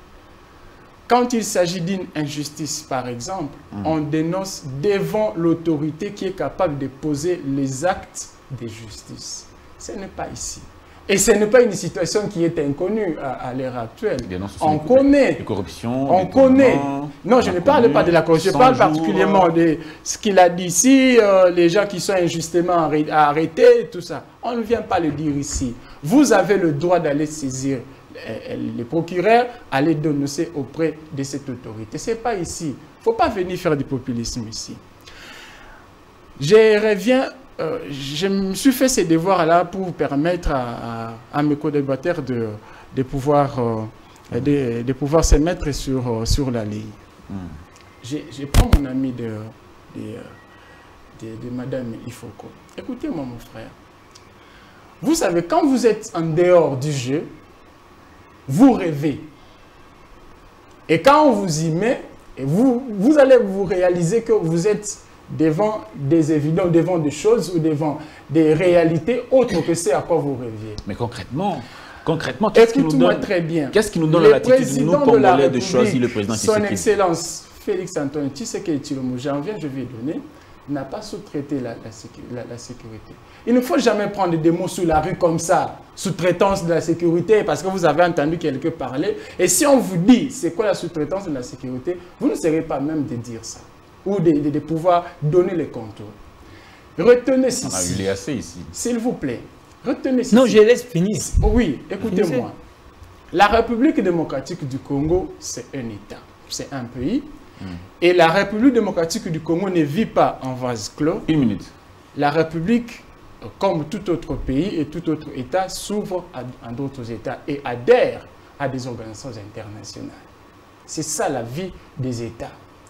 Quand il s'agit d'une injustice, par exemple, mmh. on dénonce devant l'autorité qui est capable de poser les actes de justice. Ce n'est pas ici. Et ce n'est pas une situation qui est inconnue à, à l'heure actuelle. On connaît. La corruption. On connaît. Non, je ne parle pas de la corruption. Je parle particulièrement de ce qu'il a dit ici, euh, les gens qui sont injustement arrêtés, tout ça. On ne vient pas le dire ici. Vous avez le droit d'aller saisir les procureurs, aller dénoncer auprès de cette autorité. Ce n'est pas ici. Il ne faut pas venir faire du populisme ici. Je reviens, euh, je me suis fait ces devoirs-là pour permettre à, à, à mes co-débatteurs de, de, pouvoir, euh, de, de pouvoir se mettre sur, euh, sur la ligne. Mm. Je, je prends mon ami de, de, de, de Madame Ifoko. Écoutez-moi, mon frère. Vous savez, quand vous êtes en dehors du jeu, vous rêvez. Et quand on vous y met, vous, vous allez vous réaliser que vous êtes devant des évidences, devant des choses ou devant des réalités autres que c'est à quoi vous rêviez. Mais concrètement, concrètement qu'est-ce qui nous donne, très bien. Qu'est-ce qui nous donne la latitude, nous, Congolais, de choisir le président Son Excellence Félix Antoine Tshisekedi Tshilombo, j'en viens, je vais donner, n'a pas sous-traité la, la, sécu, la, la sécurité. Il ne faut jamais prendre des mots sous la rue comme ça, sous-traitance de la sécurité, parce que vous avez entendu quelqu'un parler. Et si on vous dit c'est quoi la sous-traitance de la sécurité, vous ne serez pas même de dire ça, ou de, de, de pouvoir donner les contours. Retenez ceci. On a eu les assez ici. S'il vous plaît, retenez ceci. Non, je laisse finir. Oui, écoutez-moi. La République démocratique du Congo, c'est un État, c'est un pays. Mmh. Et la République démocratique du Congo ne vit pas en vase clos. Une minute. La République, comme tout autre pays et tout autre État, s'ouvre à, à d'autres États et adhère à des organisations internationales. C'est ça la vie des États.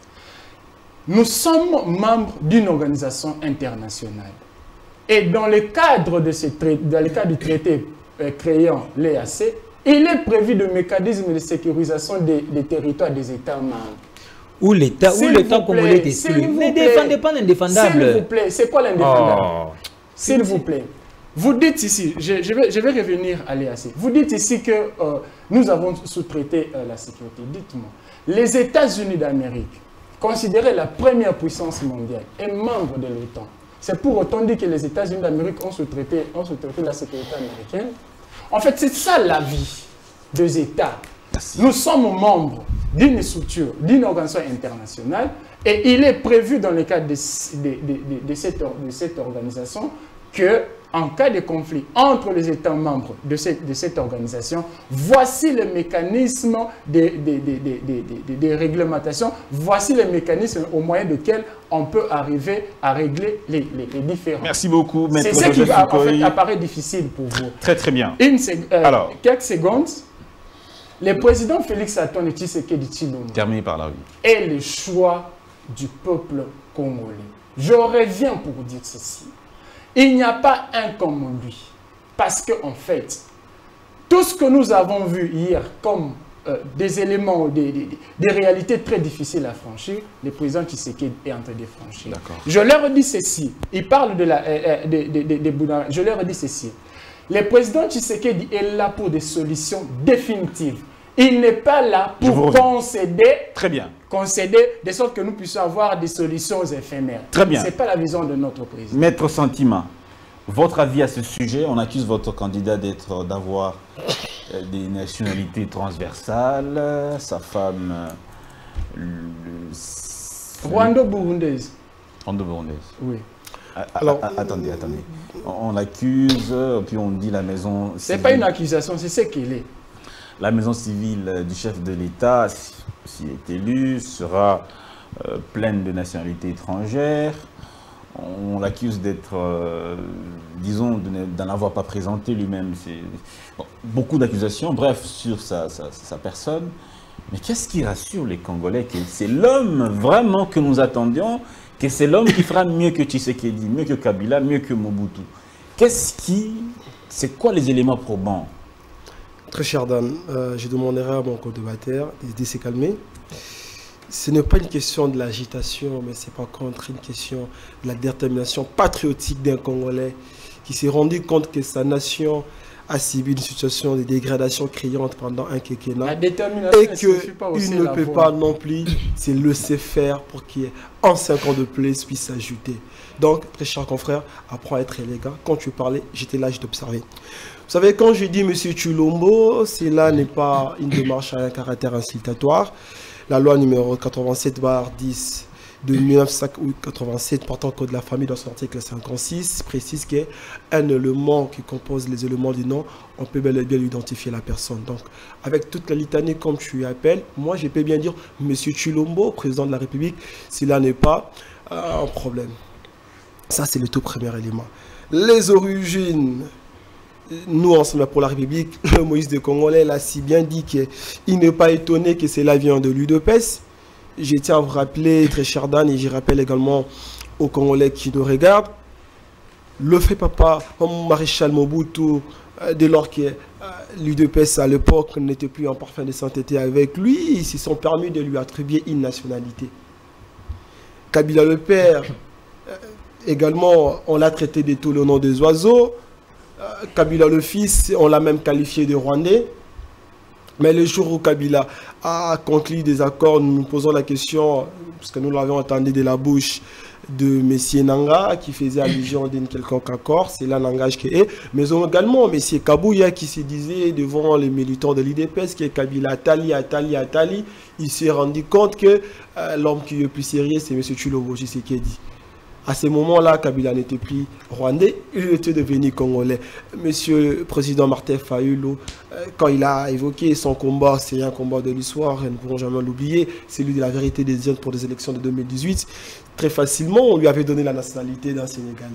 Nous sommes membres d'une organisation internationale. Et dans le cadre, de ce traité, dans le cadre du traité euh, créant l'E A C, il est prévu de mécanismes de sécurisation des, des territoires des États membres. Où l'État, où l'État congolais est exclu. Ne défendez pas l'indéfendable. S'il vous plaît, c'est quoi l'indéfendable? Oh. S'il vous plaît. Vous dites ici, je, je, vais, je vais revenir à l'E A C. Vous dites ici que euh, nous avons sous-traité euh, la sécurité. Dites-moi, les États-Unis d'Amérique, considérés la première puissance mondiale, est membre de l'OTAN. C'est pour autant dire que les États-Unis d'Amérique ont sous-traité sous la sécurité américaine. En fait, c'est ça la vie des États. Merci. Nous sommes membres d'une structure, d'une organisation internationale, et il est prévu dans le cadre de, de, de, de, de, cette, de cette organisation que, en cas de conflit entre les États membres de cette, de cette organisation, voici le mécanisme de, de, de, de, de, de, de réglementation, voici le mécanisme au moyen duquel on peut arriver à régler les, les, les différends. Merci beaucoup, Maître C'est ce qui en fait, apparaît difficile pour vous. Très très bien. Une euh, Alors, quelques secondes. Le président Félix Antoine Tshisekedi Tshilombo terminé par la rue est le choix du peuple congolais. Je reviens pour vous dire ceci. Il n'y a pas un comme lui. Parce qu'en fait, tout ce que nous avons vu hier comme euh, des éléments, des, des, des réalités très difficiles à franchir, le président Tshisekedi est en train de franchir. Je leur dis ceci. Il parle de la... Euh, de, de, de, de, de, je leur dis ceci. Le président Tshisekedi est là pour des solutions définitives. Il n'est pas là pour concéder, Très bien. concéder, de sorte que nous puissions avoir des solutions éphémères. Très bien. Ce n'est pas la vision de notre président. Maître Sentiment, votre avis à ce sujet? On accuse votre candidat d'être, d'avoir euh, des nationalités transversales, euh, sa femme euh, le... Rwando-burundaise. Rwando-burundaise. Oui. A Alors, attendez, attendez. On, on l'accuse, puis on dit la maison... Ce n'est pas une accusation, c'est ce qu'elle est. La maison civile du chef de l'État, s'il est élu, sera euh, pleine de nationalités étrangères. On, on l'accuse d'être, euh, disons, d'en avoir pas présenté lui-même. Bon, beaucoup d'accusations, bref, sur sa, sa, sa personne. Mais qu'est-ce qui rassure les Congolais? Que c'est l'homme vraiment que nous attendions, que c'est l'homme qui fera mieux que Tshisekedi, mieux que Kabila, mieux que Mobutu. Qu'est-ce qui... C'est quoi les éléments probants? Très cher Dan, euh, je demanderai à mon co-débatteur de se calmer. Ce n'est pas une question de l'agitation, mais c'est par contre une question de la détermination patriotique d'un Congolais qui s'est rendu compte que sa nation a subi une situation de dégradation criante pendant un quinquennat et qu'il ne peut pas non plus se laisser faire pour qu'il y ait un cinq ans de plus puisse s'ajouter. Donc, très cher confrère, apprends à être élégant. Quand tu parlais, j'étais là, je t'observais. Vous savez, quand je dis M. Chulombo, cela n'est pas une démarche à un caractère incitatoire. La loi numéro quatre-vingt-sept barre dix de mille neuf cent quatre-vingt-sept portant code de la famille dans son article cinquante-six précise qu'un élément qui compose les éléments du nom, on peut bel et bien identifier la personne. Donc, avec toute la litanie comme tu appelles, moi je peux bien dire M. Chulombo, président de la République, cela n'est pas euh, un problème. Ça, c'est le tout premier élément. Les origines, nous, ensemble pour la République, le Moïse de Congolais l'a si bien dit qu'il n'est pas étonné que cela vient de l'U D P S. Je tiens à vous rappeler, très cher Dan, et je rappelle également aux Congolais qui nous regardent, le fait papa, comme maréchal Mobutu, euh, dès lors que euh, l'U D P S à l'époque n'était plus en parfaite de sainteté avec lui, ils se sont permis de lui attribuer une nationalité. Kabila le père, euh, également, on l'a traité de tout le nom des oiseaux. Euh, Kabila le fils, on l'a même qualifié de Rwandais. Mais le jour où Kabila a conclu des accords, nous nous posons la question, parce que nous l'avions entendu de la bouche de M. Nanga, qui faisait allusion d'un quelconque accord, c'est là langage qui est. Mais également M. Kabouya, qui se disait devant les militants de l'U D P S que Kabila Atali, Atali, Atali, il s'est rendu compte que euh, l'homme qui est le plus sérieux, c'est M. Chulombo Tshisekedi. À ce moment-là, Kabila n'était plus rwandais, il était devenu congolais. Monsieur le président Martin Fayulu, quand il a évoqué son combat, c'est un combat de l'histoire, nous ne pourrons jamais l'oublier, c'est celui de la vérité des urnes pour les élections de deux mille dix-huit. Très facilement, on lui avait donné la nationalité d'un Sénégalais.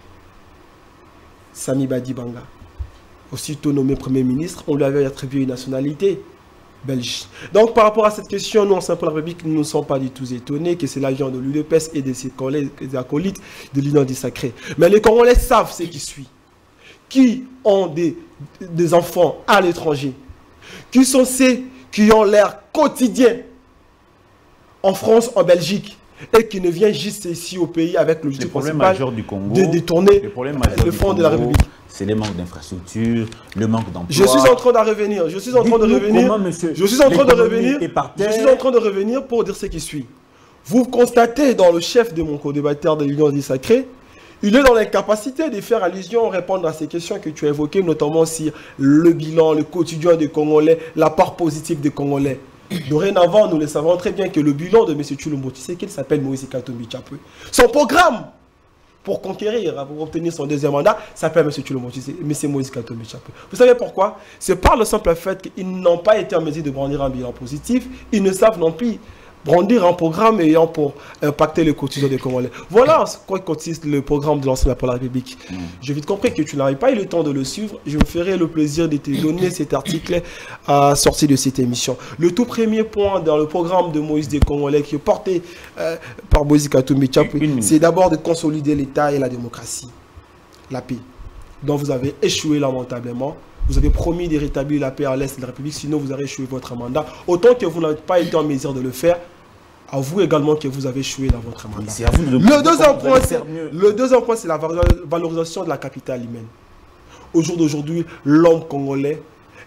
Sami Badi Banga. Aussitôt nommé Premier ministre, on lui avait attribué une nationalité belge. Donc par rapport à cette question, nous en Saint pour la République, nous ne sommes pas du tout étonnés que c'est l'avion de l'U D P S et de ses collègues, des acolytes de l'Union du Sacré. Mais les Congolais savent ce qui suit. Qui ont des, des enfants à l'étranger. Qui sont ceux qui ont l'air quotidien en France, en Belgique, et qui ne viennent juste ici au pays avec le problème majeur du Congo, de détourner le, le fonds de la République. C'est le manque d'infrastructures, le manque d'emploi. Je suis en train de revenir. Je suis en train de revenir. Comment, monsieur, je suis en train de revenir. Je suis en train de revenir pour dire ce qui suit. Vous constatez dans le chef de mon co-débatteur de l'Union du Sacré, il est dans l'incapacité de faire allusion, répondre à ces questions que tu as évoquées, notamment sur le bilan, le quotidien des Congolais, la part positive des Congolais. Dorénavant, nous le savons très bien que le bilan de M. Chulombo, tu sais qu'il s'appelle Moïse Katumbi Tshapwe. Son programme pour conquérir, pour obtenir son deuxième mandat, s'appelle M. Chulombo, M. Moïse Katumbi Tshapwe. Vous savez pourquoi? C'est par le simple fait qu'ils n'ont pas été en mesure de brandir un bilan positif. Ils ne savent non plus brandir un programme ayant pour impacter le quotidien des Congolais. Voilà ce quoi consiste le programme de l'Ensemble pour la République. Mmh. J'ai vite compris que tu n'avais pas eu le temps de le suivre. Je me ferai le plaisir de te donner cet article à sortir de cette émission. Le tout premier point dans le programme de Moïse des Congolais qui est porté euh, par Moïse Katumbi Tshapwe, c'est d'abord de consolider l'État et la démocratie, la paix, dont vous avez échoué lamentablement. Vous avez promis de rétablir la paix à l'Est de la République, sinon vous aurez échoué votre mandat. Autant que vous n'avez pas été en mesure de le faire, avouez également que vous avez échoué dans votre mandat. À vous de le, deuxième point, le deuxième point, c'est la valorisation de la capitale humaine. Au jour d'aujourd'hui, l'homme congolais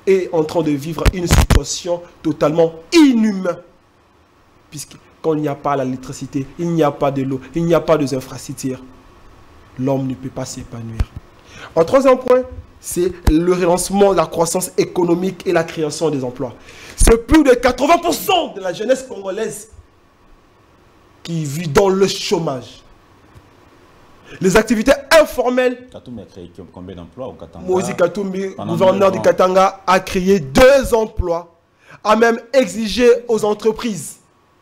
est en train de vivre une situation totalement inhumaine. Puisque quand il n'y a pas l'électricité, il n'y a pas de l'eau, il n'y a pas de infrastructures, l'homme ne peut pas s'épanouir. En troisième point, c'est le relancement de la croissance économique et la création des emplois. C'est plus de quatre-vingts pour cent de la jeunesse congolaise qui vit dans le chômage. Les activités informelles. Katumbi a créé combien d'emplois au Katanga? Moïse Katumbi, gouverneur du Katanga, a créé deux emplois, a même exigé aux entreprises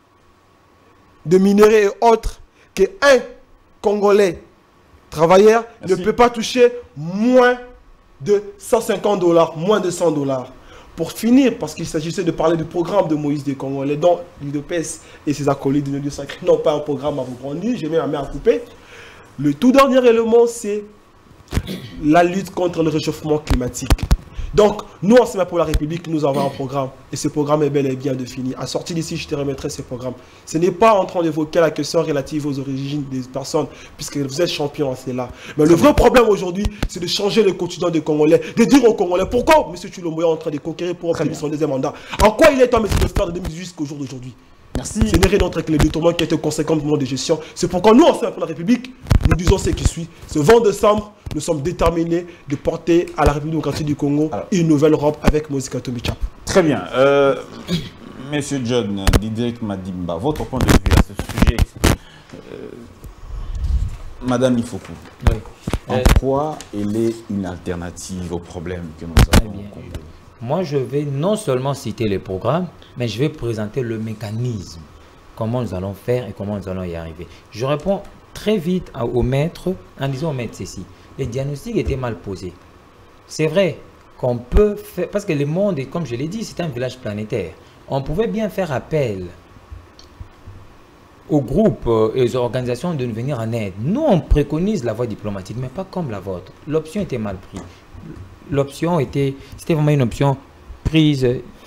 de minerais et autres qu'un Congolais travailleur Merci. ne peut pas toucher moins de cent cinquante dollars, moins de cent dollars. Pour finir, parce qu'il s'agissait de parler du programme de Moïse des Congolais, dont l'U D P S et ses acolytes de Dieu sacré n'ont pas un programme à vous prendre, j'ai mis ma main à couper. Le tout dernier élément, c'est la lutte contre le réchauffement climatique. Donc, nous, en Ensemble pour la République, nous avons un programme. Et ce programme est bel et bien défini. À sortir d'ici, je te remettrai ce programme. Ce n'est pas en train d'évoquer la question relative aux origines des personnes, puisque vous êtes champion en cela. Mais le vrai problème aujourd'hui, c'est de changer le quotidien des Congolais. De dire aux Congolais, pourquoi M. Tshilombo est en train de conquérir pour obtenir son deuxième mandat? En quoi il est temps de faire de deux mille dix-huit jusqu'au jour d'aujourd'hui? Merci. Ce n'est rien d'autre que les détournements qui étaient conséquents du monde de gestion. C'est pourquoi nous, Ensemble pour la République, nous disons ce qui suit. Ce vingt décembre, nous sommes déterminés de porter à la République démocratique du Congo Alors, une nouvelle Europe avec Moïse Katumbi Tshapa. Très bien. Euh, Monsieur John Didrik Madimba, votre point de vue à ce sujet, euh, Madame Ifoku, oui. en euh, quoi elle est une alternative au problème que nous avons au Congo? Moi, je vais non seulement citer les programmes, mais je vais présenter le mécanisme, comment nous allons faire et comment nous allons y arriver. Je réponds très vite au maître en disant au maître ceci. Les diagnostics étaient mal posés. C'est vrai qu'on peut faire, parce que le monde, comme je l'ai dit, c'est un village planétaire. On pouvait bien faire appel aux groupes et aux organisations de nous venir en aide. Nous, on préconise la voie diplomatique, mais pas comme la vôtre. L'option était mal prise. L'option était, c'était vraiment une option prise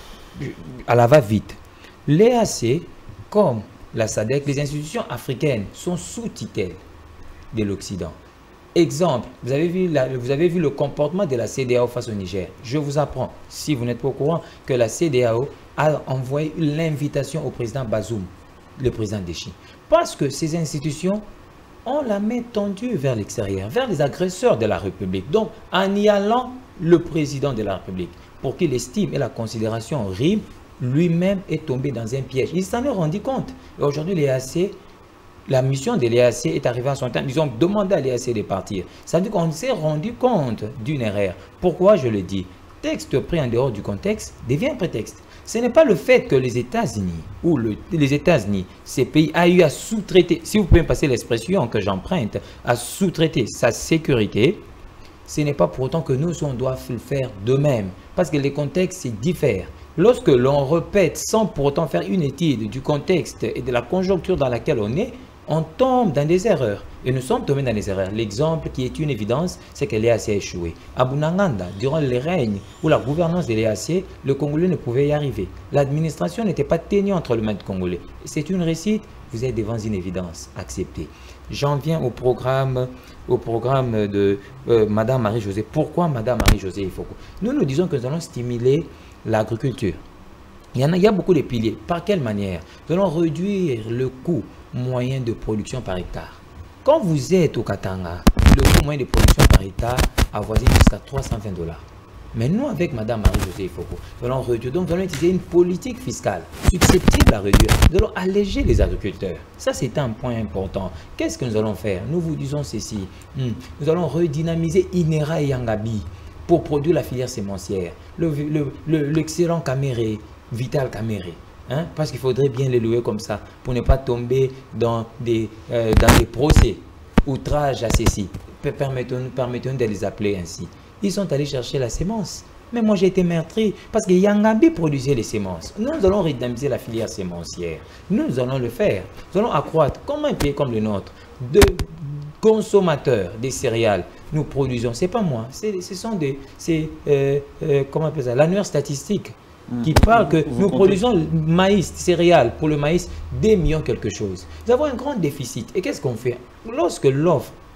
à la va-vite. L'E A C, comme la S A D C, les institutions africaines sont sous tutelle de l'Occident. Exemple, vous avez, vu la, vous avez vu le comportement de la C E D E A O face au Niger. Je vous apprends, si vous n'êtes pas au courant, que la C E D E A O a envoyé l'invitation au président Bazoum, le président des Chine. Parce que ces institutions ont la main tendue vers l'extérieur, vers les agresseurs de la République. Donc, en y allant, le président de la République, pour qu'il estime et la considération rime, lui-même est tombé dans un piège. Il s'en est rendu compte. Et aujourd'hui, l'E A C, la mission de l'E A C est arrivée à son terme. Ils ont demandé à l'E A C de partir. Ça veut dire qu'on s'est rendu compte d'une erreur. Pourquoi je le dis? Texte pris en dehors du contexte devient un prétexte. Ce n'est pas le fait que les États-Unis ou le, les États-Unis, ces pays, a eu à sous-traiter, si vous pouvez me passer l'expression que j'emprunte, à sous-traiter sa sécurité. Ce n'est pas pour autant que nous, on doit le faire de même. Parce que les contextes diffèrent. Lorsque l'on répète sans pour autant faire une étude du contexte et de la conjoncture dans laquelle on est, on tombe dans des erreurs. Et nous sommes tombés dans des erreurs. L'exemple qui est une évidence, c'est que l'E A C a échoué. À Bunanganda, durant le règne ou la gouvernance de l'E A C, le Congolais ne pouvait y arriver. L'administration n'était pas tenue entre le maître congolais. C'est une réussite, vous êtes devant une évidence, acceptée. J'en viens au programme, au programme de euh, Madame Marie-Josée. Pourquoi Madame Marie-Josée Ifoku? Nous, nous disons que nous allons stimuler l'agriculture. Il y en a, il y a beaucoup de piliers. Par quelle manière? Nous allons réduire le coût moyen de production par hectare. Quand vous êtes au Katanga, le coût moyen de production par hectare avoisine jusqu'à trois cent vingt dollars. Mais nous, avec Madame Marie-Josée Ifoku, nous allons réduire. Donc, nous allons utiliser une politique fiscale susceptible à réduire. Nous allons alléger les agriculteurs. Ça, c'est un point important. Qu'est-ce que nous allons faire? Nous vous disons ceci. Hmm. Nous allons redynamiser Inera et Yangabi pour produire la filière sémencière. L'excellent le, le, le, Caméré, Vital Caméré. Hein? Parce qu'il faudrait bien les louer comme ça pour ne pas tomber dans des, euh, dans des procès, outrage à ceci. Permettons-nous permettons de les appeler ainsi. Ils sont allés chercher la sémence. Mais moi, j'ai été meurtri parce que Yangabi produisait les sémences. Nous, nous allons redynamiser la filière sémencière. Nous, nous allons le faire. Nous allons accroître, comme un pays comme le nôtre, de consommateurs des céréales. Nous produisons, c'est pas moi, ce sont des, euh, euh, comment on appelle ça, l'annuaire statistique qui parle que vous nous comptez. Produisons le maïs, céréales, pour le maïs, des millions quelque chose. Nous avons un grand déficit. Et qu'est-ce qu'on fait? Lorsque l'offre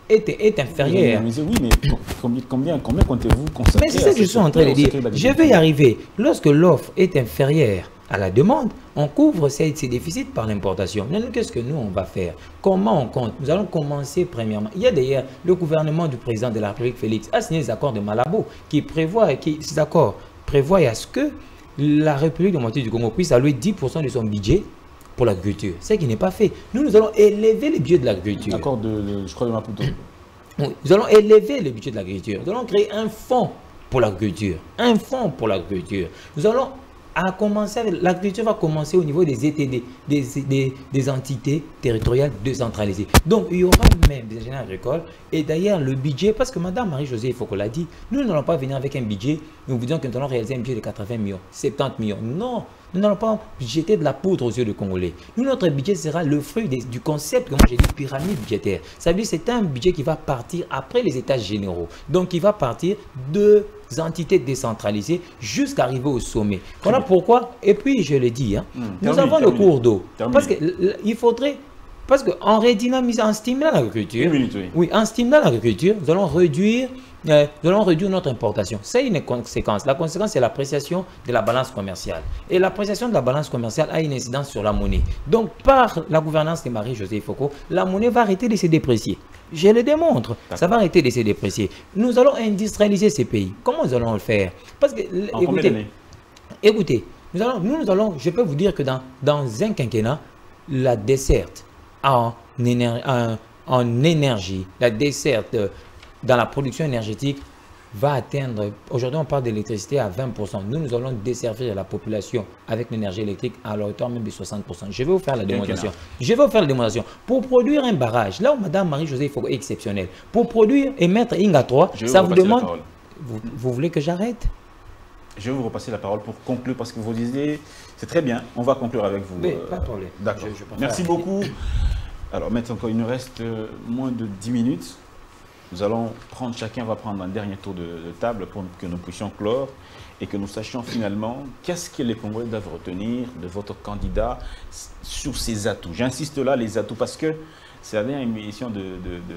est, est inférieure. Mais, mais, oui, mais combien, combien, combien comptez-vous consacrer? Mais c'est ça que je suis en train de dire. Je vais y arriver. Lorsque l'offre est inférieure à la demande, on couvre ces, ces déficits par l'importation. Qu'est-ce que nous, on va faire? Comment on compte? Nous allons commencer premièrement. Il y a d'ailleurs le gouvernement du président de la République, Félix, a signé les accords de Malabo qui prévoient, qui, ces accords prévoient à ce que la République démocratique du Congo puisse allouer dix pour cent de son budget pour l'agriculture. Ce qui n'est pas fait. Nous, nous allons élever le budget de l'agriculture. Accord de, de, je crois, de Maputo. Oui, nous allons élever le budget de l'agriculture. Nous allons créer un fonds pour l'agriculture. Un fonds pour l'agriculture. Nous allons à commencer, l'agriculture va commencer au niveau des E T D, des, des, des entités territoriales décentralisées. Donc, il y aura même des ingénieurs agricoles. Et d'ailleurs, le budget, parce que Madame Marie-Josée, il faut qu'on l'a dit, nous n'allons pas venir avec un budget, nous vous disons que nous allons réaliser un budget de quatre-vingts millions, soixante-dix millions. Non, nous n'allons pas jeter de la poudre aux yeux des Congolais. Nous, notre budget sera le fruit des, du concept que moi j'ai dit pyramide budgétaire. Ça veut dire que c'est un budget qui va partir après les états généraux. Donc, il va partir de entités décentralisées jusqu'à arriver au sommet. Voilà pourquoi, et puis je le dis, hein, mmh, nous termine, avons termine, le cours d'eau. Parce qu'il faudrait, parce qu'en redynamisant, en stimulant l'agriculture, oui. oui, en stimulant l'agriculture, nous allons réduire, euh, nous allons réduire notre importation. C'est une conséquence. La conséquence, c'est l'appréciation de la balance commerciale. Et l'appréciation de la balance commerciale a une incidence sur la monnaie. Donc, par la gouvernance de Marie-Josée Foucault, la monnaie va arrêter de se déprécier. Je le démontre. Ça va arrêter de se déprécier. Nous allons industrialiser ces pays. Comment nous allons le faire? Parce que, en écoutez, écoutez nous, allons, nous, nous allons, je peux vous dire que dans, dans un quinquennat, la desserte en, éner, en, en énergie, la desserte dans la production énergétique va atteindre, aujourd'hui on parle d'électricité à vingt pour cent. Nous, nous allons desservir la population avec l'énergie électrique à la hauteur même de soixante pour cent. Je vais vous faire la démonstration. Je vais vous faire la démonstration. Pour produire un barrage, là où Madame Marie-Josée Foucault est exceptionnelle, pour produire et mettre Inga trois, ça vous demande... Vous, vous voulez que j'arrête? Je vais vous repasser la parole pour conclure parce que vous disiez, c'est très bien, on va conclure avec vous. Oui, pas de problème. D'accord. Merci beaucoup. Alors maintenant, encore, il nous reste moins de dix minutes. Nous allons prendre, chacun va prendre un dernier tour de, de table pour que nous puissions clore et que nous sachions finalement qu'est-ce que les Congolais doivent retenir de votre candidat sur ses atouts. J'insiste là, les atouts, parce que c'est la dernière émission de, de,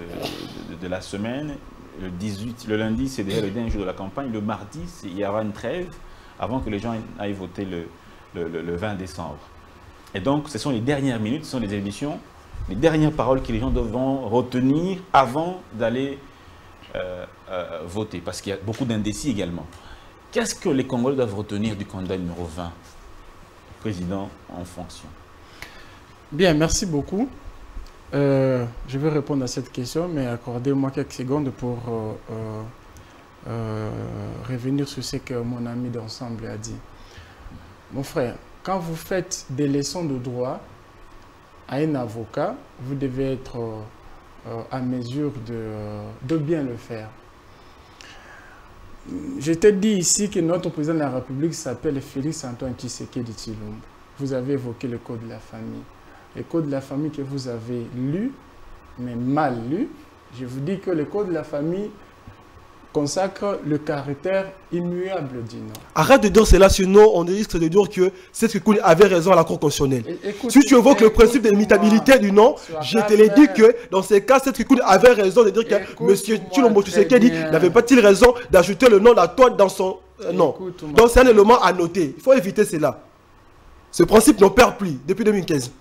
de, de, de la semaine. Le dix-huit, le lundi, c'est déjà le dernier jour de la campagne. Le mardi, il y aura une trêve avant que les gens aillent voter le, le, le, le vingt décembre. Et donc, ce sont les dernières minutes, ce sont les émissions, les dernières paroles que les gens devront retenir avant d'aller euh, euh, voter. Parce qu'il y a beaucoup d'indécis également. Qu'est-ce que les Congolais doivent retenir du candidat numéro vingt, président en fonction? Bien, merci beaucoup. Euh, je vais répondre à cette question, mais accordez-moi quelques secondes pour euh, euh, euh, revenir sur ce que mon ami d'ensemble a dit. Mon frère, quand vous faites des leçons de droit à un avocat, vous devez être euh, à mesure de, de bien le faire. Je te dis ici que notre président de la République s'appelle Félix Antoine Tshisekedi Tshilombo. Vous avez évoqué le code de la famille. Le code de la famille que vous avez lu, mais mal lu, je vous dis que le code de la famille consacre le caractère immuable du nom. Arrête de dire cela, sinon on risque de dire que cette Kikouni avait raison à la Cour constitutionnelle. Écoute, si tu évoques le principe de l'immutabilité du nom, je te l'ai dit que dans ces cas, cette Kikouni avait raison de dire que M. Tshilombo Tshisekedi n'avait pas-il raison d'ajouter le nom d'Antoine dans son euh, nom. Donc c'est un élément à noter. Il faut éviter cela. Ce principe n'en perd plus depuis deux mille quinze.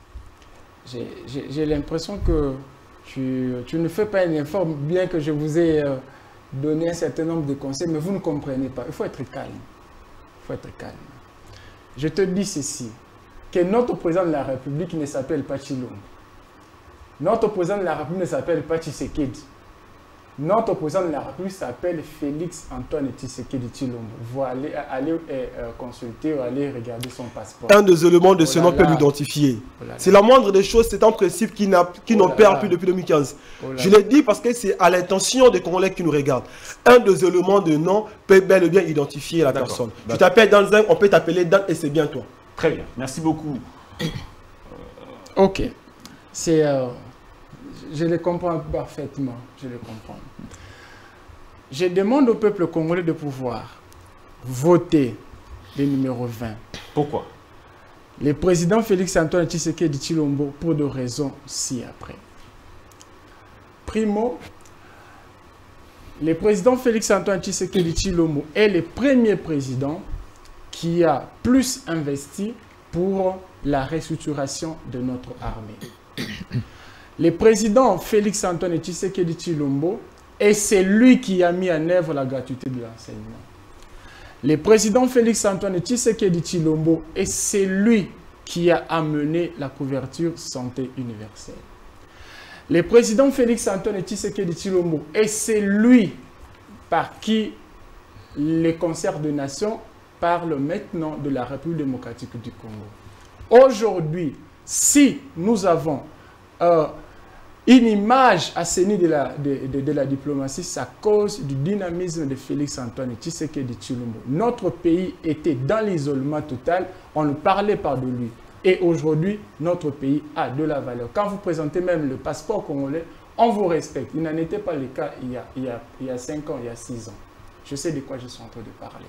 J'ai l'impression que tu, tu ne fais pas un effort, bien que je vous ai euh, donné un certain nombre de conseils, mais vous ne comprenez pas. Il faut être calme. Il faut être calme. Je te dis ceci, que notre président de la République ne s'appelle pas Tshilombo. Notre président de la République ne s'appelle pas Tshisekedi. Notre président de la République s'appelle Félix Antoine Tshisekedi Tshilombo. Vous allez, allez euh, consulter ou aller regarder son passeport. Un des éléments de ce nom peut l'identifier. C'est la moindre des choses, c'est un principe qui n'en perd plus depuis deux mille quinze. Je l'ai dit parce que c'est à l'intention des Congolais qui nous regardent. Un des éléments de nom peut bel et bien identifier la personne. Tu t'appelles Danzang, on peut t'appeler Dan et c'est bien toi. Très bien, merci beaucoup. Ok. C'est... Euh, Je le comprends parfaitement, je le comprends. Je demande au peuple congolais de pouvoir voter le numéro vingt. Pourquoi? Le président Félix Antoine Tshisekedi Tshilombo pour deux raisons ci-après. Primo, le président Félix-Antoine Tshisekedi Tshilombo est le premier président qui a plus investi pour la restructuration de notre armée. Le président Félix-Antoine Tshisekedi Tshilombo est celui qui a mis en œuvre la gratuité de l'enseignement. Le président Félix-Antoine Tshisekedi Tshilombo est celui qui a amené la couverture santé universelle. Le président Félix-Antoine Tshisekedi Tshilombo est celui par qui les concerts de nations parlent maintenant de la République démocratique du Congo. Aujourd'hui, si nous avons euh, une image assainie de la, de, de, de la diplomatie, c'est à cause du dynamisme de Félix-Antoine Tshisekedi Tshilombo. Notre pays était dans l'isolement total, on ne parlait pas de lui. Et aujourd'hui, notre pays a de la valeur. Quand vous présentez même le passeport congolais, on vous respecte. Il n'en était pas le cas il y, a, il, y a, il y a cinq ans, il y a six ans. Je sais de quoi je suis en train de parler.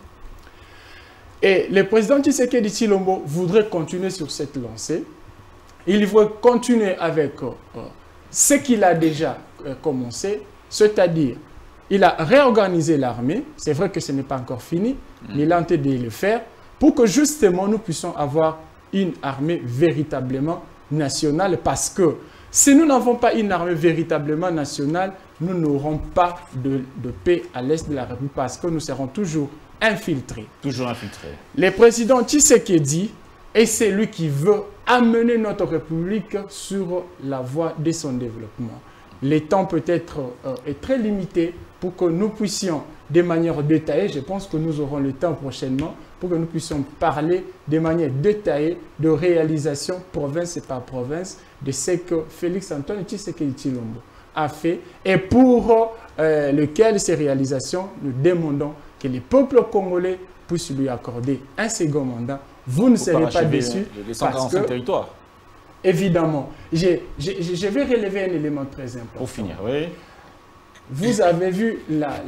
Et le président Tshisekedi Tshilombo voudrait continuer sur cette lancée. Il veut continuer avec euh, ce qu'il a déjà euh, commencé, c'est-à-dire, il a réorganisé l'armée. C'est vrai que ce n'est pas encore fini, mmh. mais il a tenté de le faire pour que justement nous puissions avoir une armée véritablement nationale, parce que si nous n'avons pas une armée véritablement nationale, nous n'aurons pas de, de paix à l'est de la République, parce que nous serons toujours infiltrés. Toujours infiltrés. Le président Tshisekedi est celui qui veut amener notre République sur la voie de son développement. Le temps peut-être euh, est très limité pour que nous puissions, de manière détaillée, je pense que nous aurons le temps prochainement, pour que nous puissions parler de manière détaillée de réalisation province par province de ce que Félix-Antoine Tshisekedi Tshilombo a fait et pour euh, lequel ces réalisations, nous demandons que les peuples congolais puissent lui accorder un second mandat. Vous ne serez pas déçus parce que, territoires. Évidemment, je, je, je vais relever un élément très important. Pour finir, oui. Vous avez vu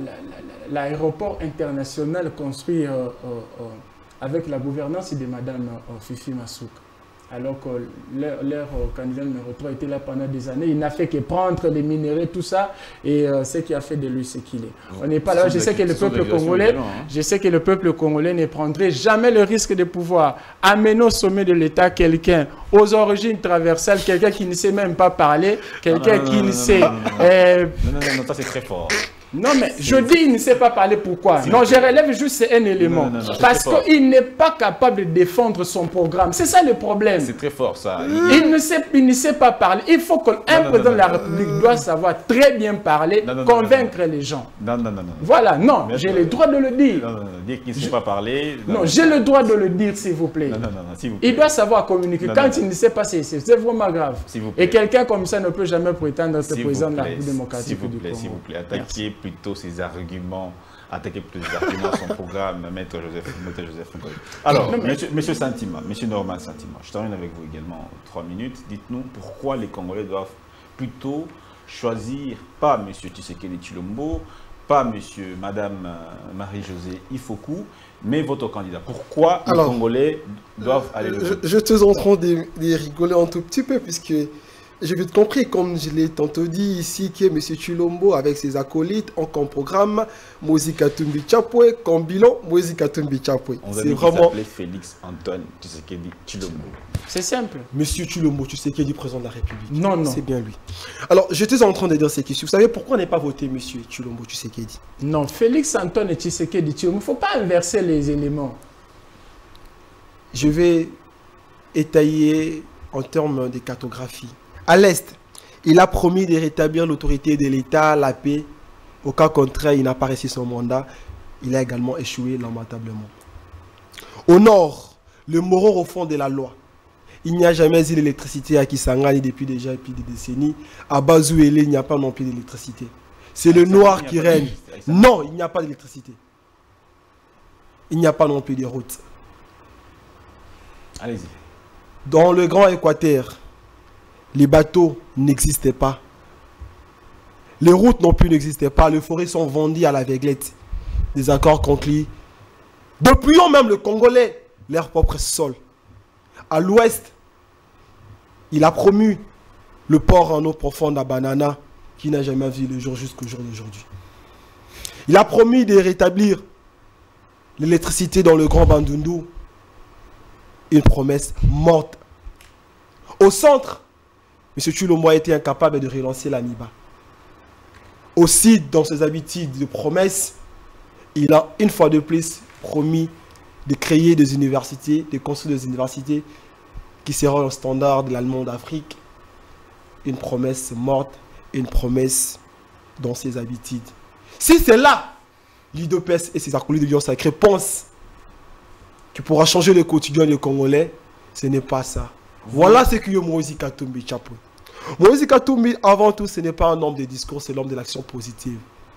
l'aéroport la, la, la, international construit euh, euh, euh, avec la gouvernance de Mme euh, Fifi Masuka. Alors que leur, leur candidat numéro trois était là pendant des années. Il n'a fait que prendre les minéraux, tout ça, et euh, ce qui a fait de lui ce qu'il est. On n'est pas là. Je sais que le peuple congolais, je sais que le peuple congolais ne prendrait jamais le risque de pouvoir amener au sommet de l'État quelqu'un aux origines traversales, quelqu'un qui ne sait même pas parler, quelqu'un qui ne sait... Non, non, non, ça c'est très fort. Non, mais je dis il ne sait pas parler. Pourquoi? Non, je relève juste un élément. Non, non, non, parce qu'il n'est pas capable de défendre son programme. C'est ça le problème. C'est très fort, ça. Il ne sait, il ne sait pas parler. Il faut qu'un président de la République doit savoir très bien parler, non, non, convaincre non, non. les gens. Non, non, non. non. Voilà, non, j'ai le droit de le dire. Non, non, non. Dire qu'il ne sait pas parler. Non, non j'ai le droit de le dire, s'il vous plaît. Non, non, non, s'il vous plaît. Il doit savoir communiquer. Non, Quand non, il ne sait pas, c'est vraiment grave. Et quelqu'un comme ça ne peut jamais prétendre être président de la République démocratique. S'il vous plaît, s'il vous plaît, attaquez plutôt ces arguments. arguments, attaquer plus arguments son programme, Maître Joseph, Maître Joseph. Alors, non, mais... monsieur, monsieur Santima, monsieur Norman Santima, je termine avec vous également trois minutes. Dites-nous pourquoi les Congolais doivent plutôt choisir pas monsieur Tshisekedi Tshilombo, pas monsieur, madame Marie-Josée Ifoku, mais votre candidat. Pourquoi Alors, les Congolais doivent aller le Je, je te en train de, de rigoler un tout petit peu, puisque j'ai vite compris, comme je l'ai tantôt dit ici, que M. Tshilombo, avec ses acolytes, ont comme programme Moïse Katumbi Tshapwe, comme bilan Moïse Katumbi Tshapwe. On a dit vraiment... qu'il s'appelait Félix-Antoine Tshisekedi Tshilombo. C'est simple. M. Tshilombo Tshisekedi, président de la République. Non, non. C'est bien lui. Alors, j'étais en train de dire ces questions. Vous savez pourquoi on n'a pas voté M. Tshilombo Tshisekedi? Non, Félix-Antoine Tshisekedi Tshilombo, il ne faut pas inverser les éléments. Je vais étayer en termes de cartographie. À l'Est, il a promis de rétablir l'autorité de l'État, la paix. Au cas contraire, il n'a pas réussi son mandat. Il a également échoué lamentablement. Au Nord, le Moro au fond de la loi. Il n'y a jamais eu d'électricité à Kisangani depuis déjà depuis des décennies. À Bazouélé, il n'y a pas non plus d'électricité. C'est le noir qui règne. Non, il n'y a pas d'électricité. Il n'y a pas non plus de routes. Allez-y. Dans le Grand Équateur, les bateaux n'existaient pas. Les routes non plus n'existaient pas. Les forêts sont vendues à l'aveuglette. Des accords conclus. Depuis même le Congolais, leur propre sol. À l'ouest, il a promu le port en eau profonde à Banana. qui n'a jamais vu le jour jusqu'au jour d'aujourd'hui. Il a promis de rétablir l'électricité dans le Grand Bandundu. Une promesse morte. Au centre, M. Tshilombo a été incapable de relancer l'Amiba. Aussi, dans ses habitudes de promesses, il a une fois de plus promis de créer des universités, de construire des universités qui seront le standard de l'allemand d'Afrique. Une promesse morte, une promesse dans ses habitudes. Si c'est là, l'U D P S et ses acolytes de l'Union sacrée pensent qu'il pourra changer le quotidien des Congolais, ce n'est pas ça. Voilà ce que Moïse Katumbi Chapo. Moïse Katumbi, avant tout, ce n'est pas un homme de discours, c'est l'homme de l'action positive.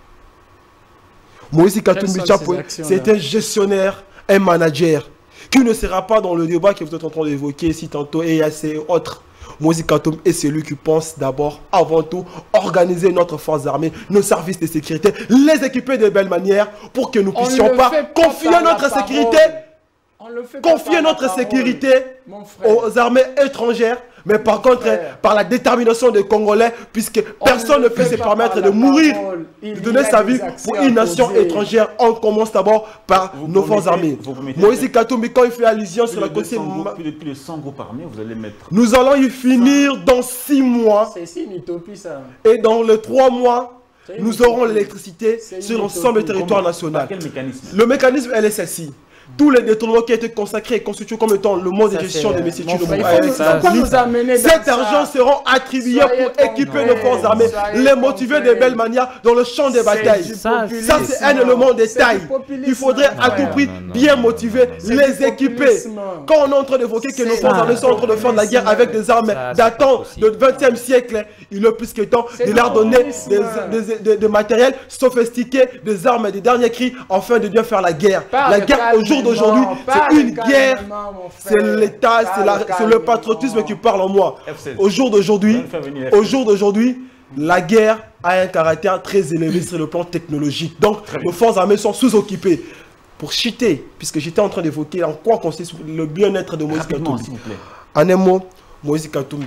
Moïse Katumbi Chapo, c'est un gestionnaire, un manager, qui ne sera pas dans le débat que vous êtes en train d'évoquer ici tantôt, et assez autres. Moïse Katumbi est celui qui pense d'abord, avant tout, organiser notre force armée, nos services de sécurité, les équiper de belle manière pour que nous ne puissions pas confier notre sécurité, confier notre sécurité aux armées étrangères. Mais par contre, par la détermination des Congolais, puisque personne ne peut se permettre de mourir, de donner sa vie pour une nation étrangère, on commence d'abord par nos forces armées. Moïse Katumbi, quand il fait allusion sur la côté... Plus de cent groupes armés, vous allez mettre... Nous allons y finir dans six mois. C'est une utopie, ça. Et dans les trois mois, nous aurons l'électricité sur l'ensemble du territoire national. Quel mécanisme? Le mécanisme, elle est celle-ci. Tous les détournements qui ont été consacrés et constitués comme étant le mode de gestion de M. Tshilombo. Cet argent sera attribué pour équiper nos forces armées, les motiver de belle manière dans le champ des batailles. Ça, c'est un élément de taille. Il faudrait à tout prix bien motiver, les équiper. Quand on est en train d'évoquer que nos forces armées sont en train de faire de la guerre avec des armes datant du vingtième siècle, il est plus que temps de leur donner des, des, des, des matériels sophistiqués, des armes, des derniers cris, afin de bien faire la guerre. La guerre aujourd'hui, d'aujourd'hui, c'est une guerre, c'est l'État, c'est le patriotisme qui parle en moi. Au jour d'aujourd'hui, au jour d'aujourd'hui, la guerre a un caractère très élevé sur le plan technologique. Donc, nos forces armées sont sous-occupées. Pour chuter, puisque j'étais en train d'évoquer en quoi consiste le bien-être de Moïse Katumbi. En un mot, Moïse Katumbi,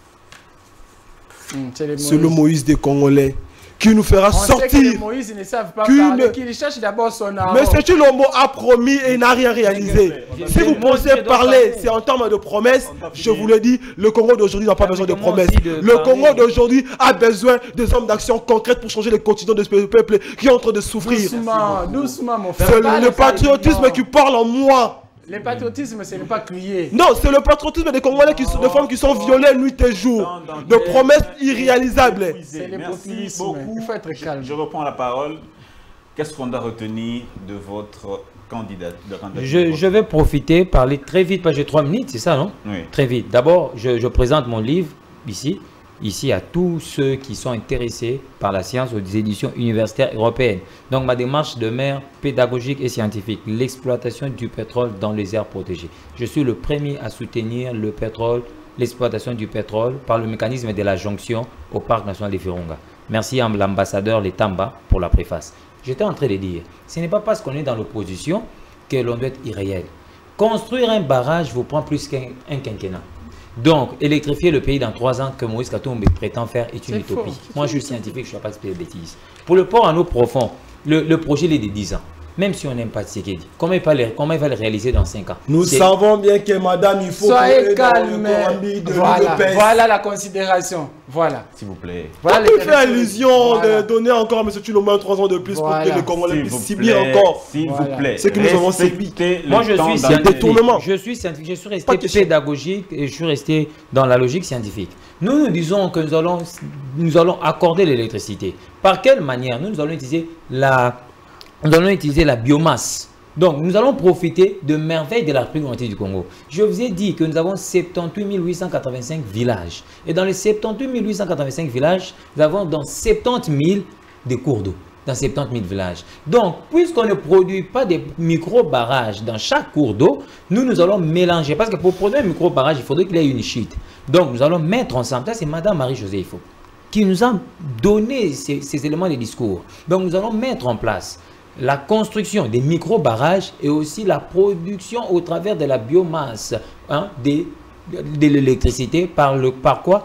mmh, c'est le Moïse des Congolais, qui nous fera on sortir. Sait que les Moïse ne savent pas parler, qu'il cherche d'abord son arme. Monsieur Tshilombo a promis et n'a rien réalisé. Si vous pensez parler, c'est en termes de promesses, je vous le dis, le Congo d'aujourd'hui n'a pas besoin de promesses. Le Congo d'aujourd'hui a besoin des hommes d'action concrètes pour changer les quotidiens de ce peuple qui est en train de souffrir. Doucement, doucement mon frère. C'est le patriotisme qui parle en moi. Le patriotisme, ce n'est pas crier. Non, c'est le patriotisme des Congolais, qui sont, des femmes qui sont violées nuit et jour. De promesses irréalisables. C'est le populisme. Il faut être calme. Je reprends la parole. Qu'est-ce qu'on doit retenir de votre candidat, de candidat je, je vais profiter, parler très vite, parce que j'ai trois minutes, c'est ça, non? Oui. Très vite. D'abord, je, je présente mon livre ici. Ici à tous ceux qui sont intéressés par la science aux éditions universitaires européennes. Donc ma démarche de mer pédagogique et scientifique, l'exploitation du pétrole dans les aires protégées. Je suis le premier à soutenir le pétrole, l'exploitation du pétrole par le mécanisme de la jonction au parc national des Virunga. Merci à l'ambassadeur Letamba pour la préface. J'étais en train de dire, ce n'est pas parce qu'on est dans l'opposition que l'on doit être irréel. Construire un barrage vous prend plus qu'un quinquennat. Donc, électrifier le pays dans trois ans que Moïse Katumbi prétend faire est une est utopie. Faux. Moi, je suis scientifique, je ne suis pas expliquer des bêtises. Pour le port en eau profond, le, le projet il est de dix ans. Même si on n'aime pas ce qu'il dit. Comment il va le, comment il va le réaliser dans cinq ans? Nous savons bien que madame, il faut... Soyez calme. Voilà, voilà la considération. Voilà. S'il vous plaît. Voilà on peut faire allusion voilà. de donner encore à M. Tshilombo trois ans de plus voilà. pour que les Congolais puissent subir encore. S'il voilà. vous plaît. Ce que nous avons subi. Moi, je suis scientifique. Je suis scientifique. Je suis resté pédagogique et je suis resté dans la logique scientifique. Nous, nous disons que nous allons, nous allons accorder l'électricité. Par quelle manière? Nous, nous allons utiliser la... Nous allons utiliser la biomasse. Donc, nous allons profiter de merveilles de la République du Congo. Je vous ai dit que nous avons soixante-dix-huit mille huit cent quatre-vingt-cinq villages. Et dans les soixante-dix-huit mille huit cent quatre-vingt-cinq villages, nous avons dans soixante-dix mille des cours d'eau. Dans soixante-dix mille villages. Donc, puisqu'on ne produit pas des micro-barrages dans chaque cours d'eau, nous, nous allons mélanger. Parce que pour produire un micro-barrage, il faudrait qu'il y ait une chute. Donc, nous allons mettre ensemble. Ça, c'est Madame Marie-Josée Ifo qui nous a donné ces, ces éléments de discours. Donc, nous allons mettre en place la construction des micro-barrages et aussi la production au travers de la biomasse hein, de, de l'électricité par, le, par quoi?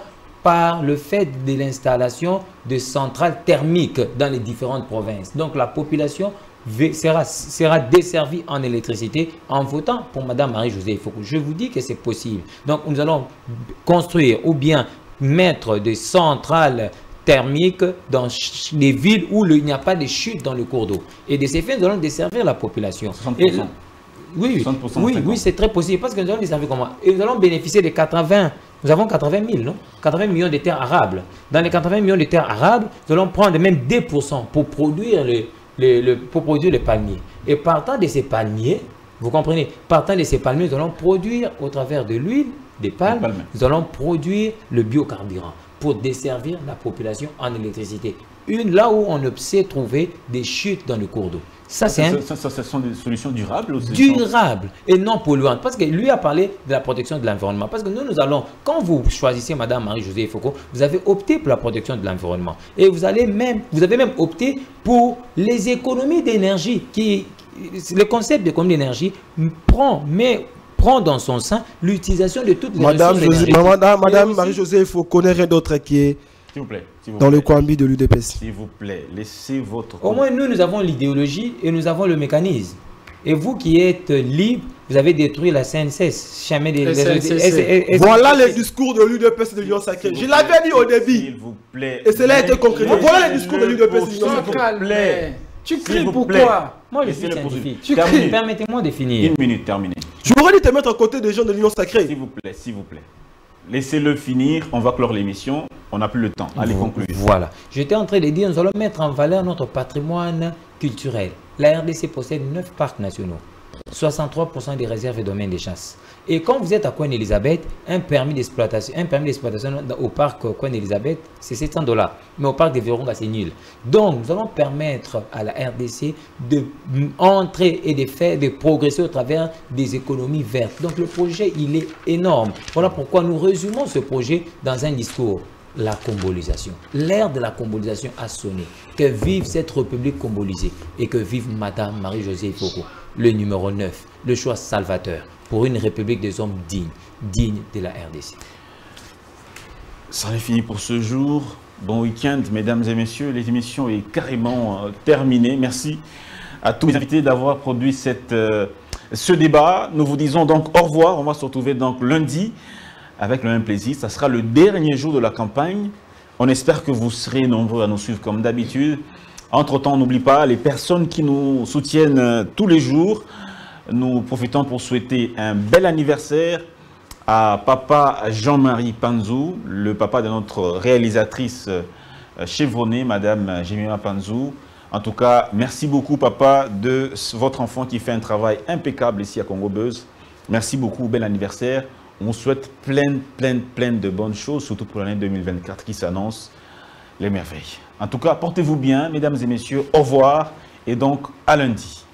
par le fait de l'installation de centrales thermiques dans les différentes provinces. Donc la population sera, sera desservie en électricité en votant pour Mme Marie-Josée Foko. Je vous dis que c'est possible. Donc nous allons construire ou bien mettre des centrales thermiques dans les villes où le, il n'y a pas de chute dans le cours d'eau. Et de ces faits, nous allons desservir la population. soixante pour cent. Et, oui, soixante pour cent, oui, oui, c'est très possible parce que nous allons desservir comment? Et nous allons bénéficier de quatre-vingts, nous avons quatre-vingt mille, non? quatre-vingts millions de terres arables. Dans les quatre-vingts millions de terres arables, nous allons prendre même deux pour cent pour produire le, le, le, pour produire le palmier. Et partant de ces palmiers, vous comprenez, partant de ces palmiers, nous allons produire au travers de l'huile des palmes, palmes, nous allons produire le biocarburant pour desservir la population en électricité. Une là où on ne sait trouver des chutes dans le cours d'eau. Ça, c'est un... ça, ça, ça sont des solutions durables ou durables et non polluantes. Parce que lui a parlé de la protection de l'environnement. Parce que nous, nous allons, quand vous choisissez Mme Marie-Josée Foko, vous avez opté pour la protection de l'environnement. Et vous, allez même, vous avez même opté pour les économies d'énergie. Qui, le concept d'économie d'énergie prend, mais prend dans son sein l'utilisation de toutes les Madame ressources José, Madame, Madame Marie-Josée, il faut connaître rien d'autre qui est s'il vous plaît, s'il vous dans plaît. le Kwambi de l'U D P S. S'il vous plaît, laissez votre... Au moins, nous, nous avons l'idéologie et nous avons le mécanisme. Et vous qui êtes libre, vous avez détruit la C N C S. Jamais des... Voilà les discours de l'U D P S de l'Union Sacrée. Je l'avais dit au début. S'il vous plaît. Et cela a été concrétisé. Voilà les discours de l'U D P S de l'Union Sacrée. Tu cries pourquoi? Moi, je suis scientifique. Permettez-moi de finir. Une minute terminée. Je m'aurais dit te mettre à côté des gens de l'Union Sacrée. S'il vous plaît, s'il vous plaît. Laissez-le finir, on va clore l'émission, on n'a plus le temps. Allez, conclure. Voilà. J'étais en train de dire, nous allons mettre en valeur notre patrimoine culturel. La R D C possède neuf parcs nationaux, soixante-trois pour cent des réserves et domaines de chasse. Et quand vous êtes à Kouane-Elisabeth, un permis d'exploitation, un permis d'exploitation au parc Kouane-Elisabeth, c'est sept cents dollars. Mais au parc de Virunga, c'est nul. Donc, nous allons permettre à la R D C d'entrer et de faire, de progresser au travers des économies vertes. Donc, le projet, il est énorme. Voilà pourquoi nous résumons ce projet dans un discours. La combolisation. L'ère de la combolisation a sonné. Que vive cette république combolisée et que vive Madame Marie-Josée Foko, le numéro neuf, le choix salvateur pour une république des hommes dignes, dignes de la R D C. Ça en est fini pour ce jour. Bon week-end, mesdames et messieurs. L'émission est carrément euh, terminée. Merci à tous les invités d'avoir produit cette, euh, ce débat. Nous vous disons donc au revoir. On va se retrouver donc lundi. Avec le même plaisir, ça sera le dernier jour de la campagne. On espère que vous serez nombreux à nous suivre comme d'habitude. Entre-temps, n'oublie pas, les personnes qui nous soutiennent tous les jours, nous profitons pour souhaiter un bel anniversaire à papa Jean-Marie Panzou, le papa de notre réalisatrice chevronnée, Madame Jemima Panzou. En tout cas, merci beaucoup, papa, de votre enfant qui fait un travail impeccable ici à Congo Buzz. Merci beaucoup, bel anniversaire. On vous souhaite plein, plein, plein de bonnes choses, surtout pour l'année deux mille vingt-quatre qui s'annonce les merveilles. En tout cas, portez-vous bien, mesdames et messieurs. Au revoir et donc à lundi.